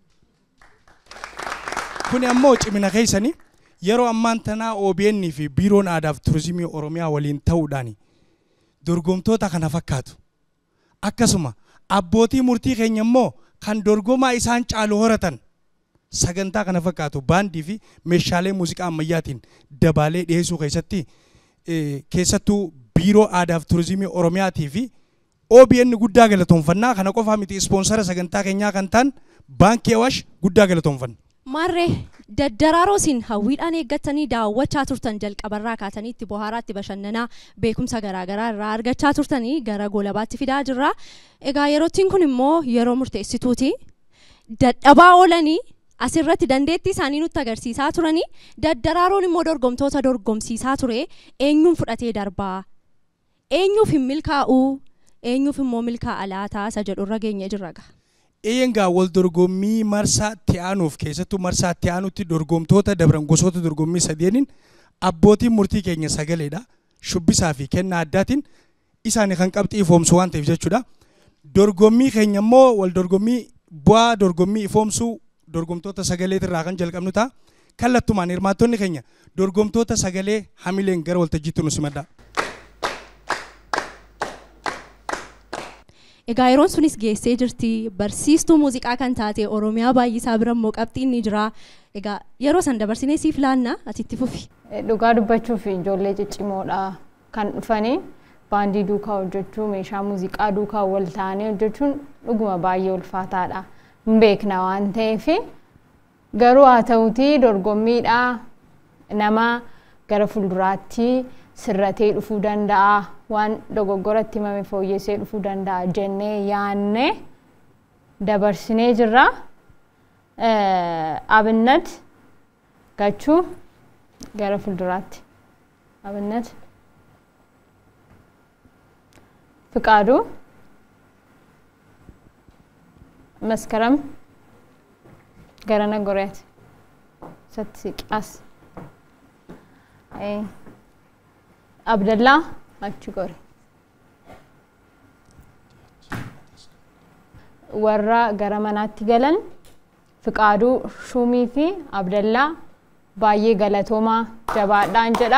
Speaker 2: Kuni ammoo cimina keessanii yeroo ammaan tanaa O B N fi biiroon aadaaf turizimii Oromiyaa waliin ta'uudhaan dorgomtoota kana fakkaatu. Akkasuma abbootii murtii keenya immoo kan dorgomaa isaan caalu horatan sagantaa kana fakkaatu baandii fi meeshaalee muuziqaa ammayyaatiin dabalee dhiyeessuu keessatti keessattuu biiroo aadaaf turizimii Oromiyaatii fi O B N guddaa galatoonfannaa. Kana qofaa miti ispoonsara sagantaa keenyaa kan ta'an baankii Awaash guddaa galatoonfanna.
Speaker 1: Marree daddaraaroosin hawwiidhaan eeggatanii daawwachaa turtan jalqabarraa kaatanii itti bohaaraatti bashannanaa beekumsa garaagaraa irraa argachaa turtanii gara goolabaatti fidaa jirra. Egaa yeroottiin kun immoo yeroo murteessituuti. Dadhabaa oolanii asirratti dandeettii isaanii nutti agarsiisaa turanii daddaraaroon immoo dorgomtoota dorgomsiisaa ture. Eenyuun fudhatee darbaa? Eenyuuf hin milkaa'uu? Eenyuuf immoo milkaa'a laataa isa jedhurra geenye jirra.
Speaker 2: Eeyengaa wal dorgommii marsaa ta'anuuf keessattuu marsaa ta'anutti dorgomtoota dabran gosoota dorgommii sadeeniin abbootiin murtii keenya sagaleedha. Shubbisaa fi kennaa addaatiin isaanii kan qabxii ifoomsu waan ta'eef jechuudha. Dorgommii keenya immoo wal dorgommii bu'aa dorgommii ifoomsuu dorgomtoota sagaleetirraa kan jalqabnu ta'a. Kallattumaan hirmaattonni keenya dorgomtoota sagalee hamileen gara waltajjiitti nu simadha.
Speaker 1: Egaa yeroon sunis geessee jirti. Barsiistuu muuziqaa kan taate Oromiyaa baay'isaa bira immoo qabxiin ni jira. Egaa yeroo san dabarsinee siif laanna ati itti fufi.
Speaker 11: Dhugaa dubbachuuf ijoollee ciccimoodha kan dhufanii baandii duukaa hojjechuu meeshaa muuziqaa duukaa wal ta'anii hojjechuun dhuguma baay'ee ulfaataadha. Hin beekna waan ta'eef garuu haa ta'utii dorgommiidha nama gara fuulduraatti sirratee dhufuu danda'a waan dogoggoratti himame fooyyessee dhufuu danda'a jennee yaanne dabarsinee jirra. Abinnat gachuu gara fuulduraatti abinnat Fiqaaduu Maskaram gara Nagoreeti satti siqas Abdallah achi gore. Warra gara manaatti galan Fiqaaduu Shumii fi Abdallah baay'ee galatoomaa jabaadhaan jedha.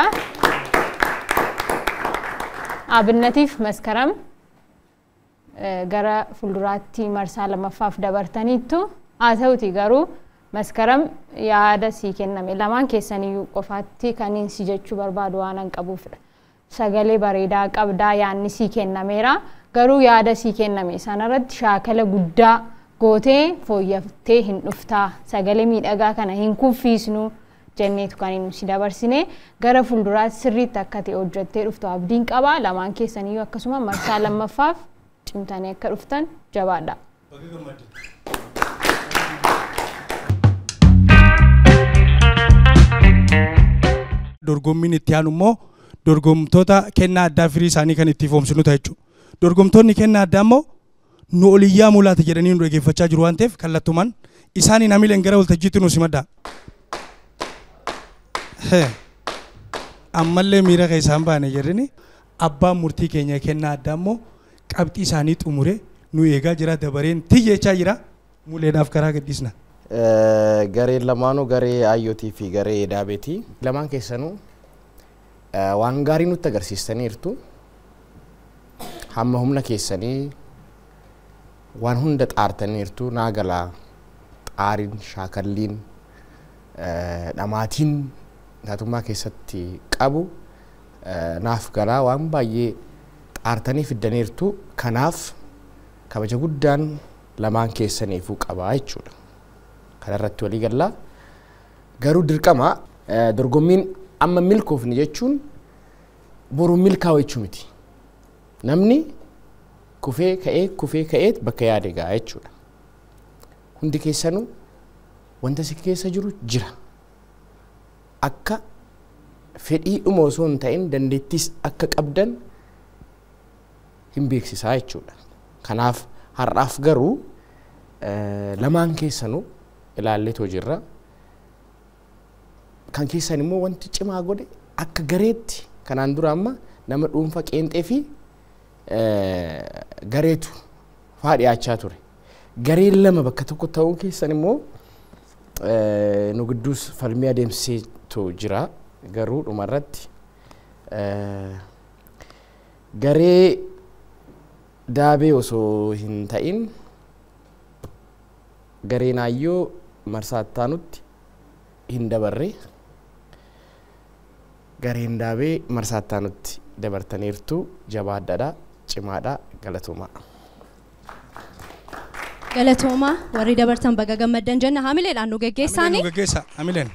Speaker 11: Abinnatiif Maskaram gara fuulduraatti marsaa lammaffaaf dabartaniittu haa ta'uti garuu Maskaram yaada sii kenname lamaan keessaniyyuu qofaatti kaniin si jechuu barbaadu waan an qabuufidha. Sagalee bareedaa qabdaa yaadni sii kennameera garuu yaada sii kenname sanarratti shaakala guddaa gootee fooyyaftee hin dhuftaa sagalee miidhagaa kana hin kuffiisnu jenneetu kan inni si dabarsine gara fuulduraatti sirriitti akka ta'e hojjettee dhuftu abdiin qaba. Lamaan keessaniyyuu akkasuma marsaa lammaffaaf cimtanii akka dhuftan jabaadha.
Speaker 2: Dorgommiin itti aanu immoo dorgomtoota kennaa addaa firii isaanii kan itti ifoomsinu ta'a jechuudha. Dorgomtoonni kennaa addaa immoo nu oliyyaa mulaata jedhanii nu dhaggeeffachaa jiru waan ta'eef kallattumaan isaaniin hamileen gara waltajjiitti nu simadda. Ammallee miira keessaan baane jedhani abbaan murtii keenya kennaa addaa immoo qabxii isaanii xumure nu eegaa jira dabareen tiyyechaa jira muleedhaaf karaa gaddisna.
Speaker 8: Garee lamaanuu garee Ayyootii fi garee Daabeetii lamaan keessanuu waan gaarii nutti agarsiistaniirtu hamma humna keessanii waan hunda xaartaniirtu naa galaa aariin shaakalliin dhamaatiin taatummaa keessatti qabu naaf galaa waan baay'ee xaartanii fiddaniirtu kanaaf kabaja guddaan lamaan keessaniifuu qabaa jechuudha. Kanarratti walii gallaa garuu dirqama dorgommiin amma milkoofni jechuun boru milkaa'u jechuu miti. Namni kufee ka'ee kufee ka'ee bakka yaade ga'a jechuudha. Hundi keessanuu wanta si keessa jiru jira. Akka fedhii dhuma osoo hin ta'in dandeettis akka qabdan hin beeksisaa jechuudha. Kanaaf har'aaf garuu lamaan keessanuu ilaalletoo jirra. Kan keessan immoo wanti cimaa godhe akka gareetti kanaan dura amma nama dhuunfa qeenxee fi gareetu faa dhiyaachaa ture. Gareen lama bakka tokko ta'uu keessan immoo nu gidduus falmii adeemsiseetu jira. Garuu dhumarratti garee daabee osoo hin ta'in garee naayyoo marsaa ittaanutti hin dabarre gareen daabee marsaa ittaanutti dabartaniirtu jabaadhaadha cimaadha galatoomaa.
Speaker 1: Galatoomaa warri dabartan baga gammaddan jenna haamileedhaan nu geggeessaani.
Speaker 2: Nu geggeessa haamileen.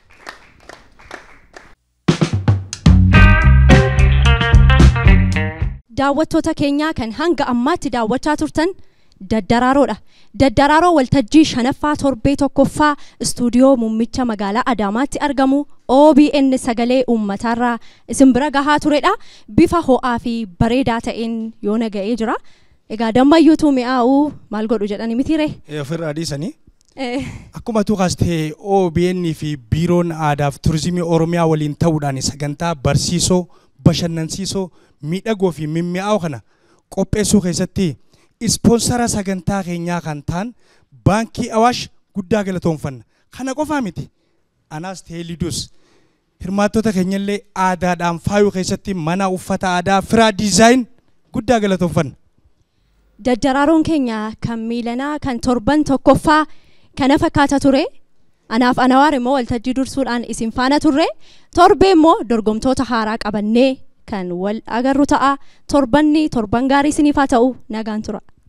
Speaker 1: Daawwattoota keenyaa kan hanga ammaatti daawwachaa turtan Daddararoodha. Daddararoo waltajjii shanaffaa torbee tokkoffaa istuudiyoo muummicha magaalaa Adaamaatti argamu O B N sagalee uummatarraa isin bira gahaa turedha. Bifa ho'aa fi bareedaa ta'een yoo naga'ee jira. Egaa dammayyuutu mi'aa'uu maal godhu jedhani mitiire?
Speaker 2: Ofirraa dhiisanii. Akkuma tuqaastee O B N fi biiroon aadaa fi turizimii Oromiyaa waliin ta'uudhaan sagantaa barsiisoo bashannansiisoo miidhagoo fi mimmi'aa'oo kana qopheessuu keessatti ispoonsara sagantaa keenyaa kan ta'an baankii Awaash guddaa galatoomfanna. Kana qofaa miti. Anaas ta'ee Liidus hirmaattota keenyallee aadaadhaan faayuu keessatti mana uffata aadaa firaa diizaayin guddaa galatoomfanna.
Speaker 1: Daddararoon keenya kan miilanaa kan torban tokkoffaa kana fakkaata ture. Anaaf Anawaar immoo waltajjii dursuudhaan isin faana turre. Torbee immoo dorgomtoota haaraa qabannee kan wal agarru ta'a. Torbanni torban gaarii isiniif haa ta'u nagaan tura.